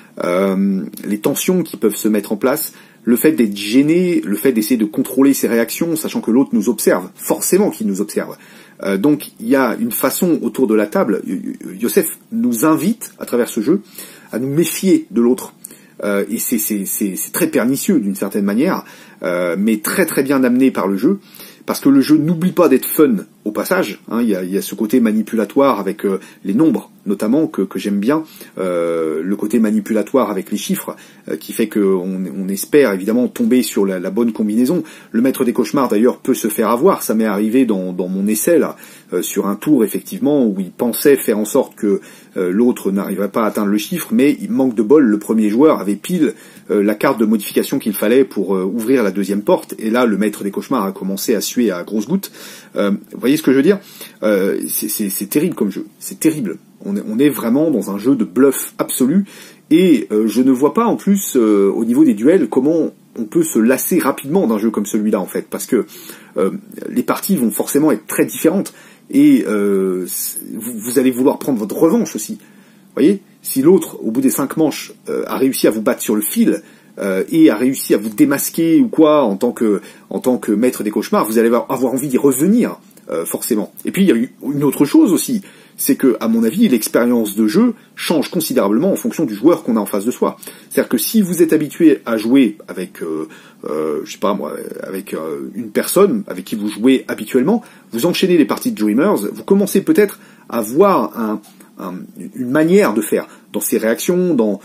les tensions qui peuvent se mettre en place. Le fait d'être gêné, le fait d'essayer de contrôler ses réactions, sachant que l'autre nous observe, forcément qu'il nous observe. Donc il y a une façon autour de la table, Yosef nous invite, à travers ce jeu, à nous méfier de l'autre. Et c'est très pernicieux d'une certaine manière, mais très très bien amené par le jeu, parce que le jeu n'oublie pas d'être fun au passage, hein. Il y a ce côté manipulatoire avec les nombres, notamment, que j'aime bien, le côté manipulatoire avec les chiffres, qui fait qu'on espère évidemment tomber sur la bonne combinaison. Le maître des cauchemars d'ailleurs peut se faire avoir, ça m'est arrivé dans mon essai là, sur un tour effectivement, où il pensait faire en sorte que l'autre n'arriverait pas à atteindre le chiffre, mais il manque de bol, le premier joueur avait pile la carte de modification qu'il fallait pour ouvrir la deuxième porte, et là le maître des cauchemars a commencé à suer à grosses gouttes. Vous voyez ce que je veux dire? C'est terrible comme jeu, c'est terrible. On est vraiment dans un jeu de bluff absolu, et je ne vois pas en plus au niveau des duels comment on peut se lasser rapidement d'un jeu comme celui-là en fait, parce que les parties vont forcément être très différentes, et vous allez vouloir prendre votre revanche aussi. Vous voyez, si l'autre, au bout des 5 manches, a réussi à vous battre sur le fil, et a réussi à vous démasquer ou quoi en tant que maître des cauchemars, vous allez avoir envie d'y revenir, forcément. Et puis il y a une autre chose aussi, c'est que, à mon avis, l'expérience de jeu change considérablement en fonction du joueur qu'on a en face de soi. C'est-à-dire que si vous êtes habitué à jouer avec, je sais pas moi, avec une personne avec qui vous jouez habituellement, vous enchaînez les parties de Dreamers, vous commencez peut-être à voir une manière de faire dans ses réactions, dans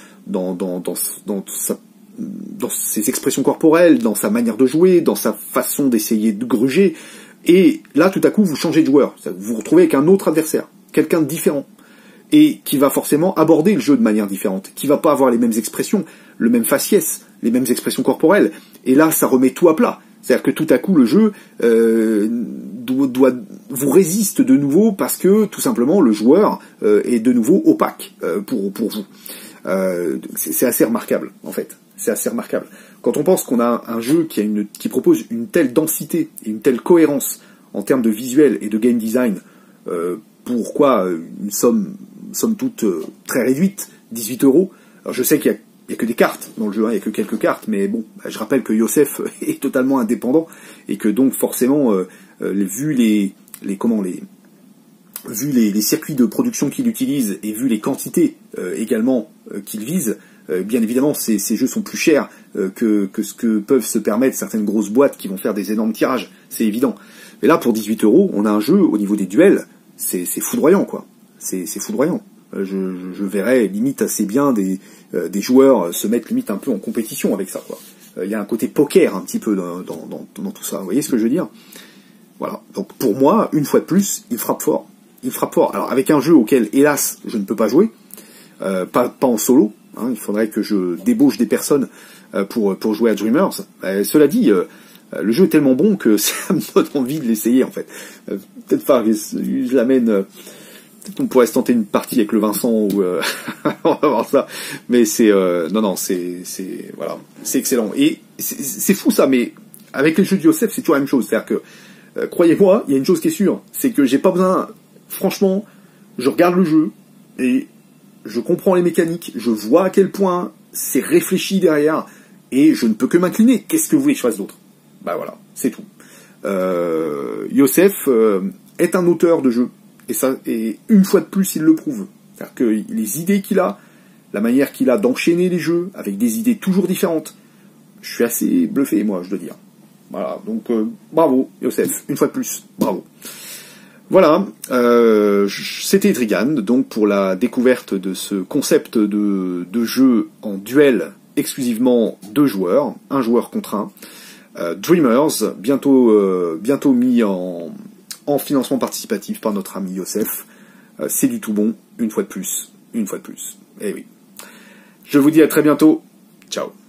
ses expressions corporelles, dans sa manière de jouer, dans sa façon d'essayer de gruger. Et là, tout à coup, vous changez de joueur. Vous vous retrouvez avec un autre adversaire, quelqu'un de différent, et qui va forcément aborder le jeu de manière différente, qui va pas avoir les mêmes expressions, le même faciès, les mêmes expressions corporelles. Et là, ça remet tout à plat. C'est-à-dire que tout à coup, le jeu vous résiste de nouveau, parce que, tout simplement, le joueur est de nouveau opaque pour vous. C'est assez remarquable, en fait. c'est assez remarquable. Quand on pense qu'on a un jeu qui propose une telle densité et une telle cohérence en termes de visuel et de game design, pourquoi une somme toute très réduite, 18 €. Alors je sais qu'il y a que des cartes dans le jeu, hein, il y a que quelques cartes, mais bon, je rappelle que Yosef est totalement indépendant et que donc forcément, vu les circuits de production qu'il utilise et vu les quantités également qu'il vise, bien évidemment ces jeux sont plus chers que ce que peuvent se permettre certaines grosses boîtes qui vont faire des énormes tirages, c'est évident. Mais là pour 18 €, on a un jeu au niveau des duels, c'est foudroyant quoi. C'est foudroyant. Je verrais limite assez bien des joueurs se mettre limite un peu en compétition avec ça quoi. Il y a un côté poker un petit peu dans tout ça. Vous voyez ce que je veux dire? Voilà. Donc pour moi, une fois de plus, il frappe fort. Il frappe fort. Alors avec un jeu auquel hélas je ne peux pas jouer, pas en solo. Hein, il faudrait que je débauche des personnes pour jouer à Dreamers. Cela dit, le jeu est tellement bon que ça me donne envie de l'essayer en fait. Peut-être pas, je l'amène. Peut-être on pourrait se tenter une partie avec le Vincent ou on va voir ça. Mais c'est non, c'est voilà, c'est excellent. Et c'est fou ça, mais avec les jeux de Yosef, c'est toujours la même chose. C'est-à-dire que croyez-moi, il y a une chose qui est sûre, c'est que j'ai pas besoin. Franchement, je regarde le jeu et je comprends les mécaniques, je vois à quel point c'est réfléchi derrière et je ne peux que m'incliner. Qu'est-ce que vous voulez que je fasse d'autre? Bah voilà, c'est tout. Yosef est un auteur de jeu et une fois de plus il le prouve. C'est-à-dire que les idées qu'il a, la manière qu'il a d'enchaîner les jeux avec des idées toujours différentes, je suis assez bluffé moi, je dois dire. Voilà, donc bravo Yosef, une fois de plus, bravo. Voilà, c'était Etrigan, donc pour la découverte de ce concept de jeu en duel exclusivement 2 joueurs, 1 joueur contre 1. Dreamers, bientôt mis en financement participatif par notre ami Yosef. C'est du tout bon, une fois de plus. Eh oui. Je vous dis à très bientôt. Ciao.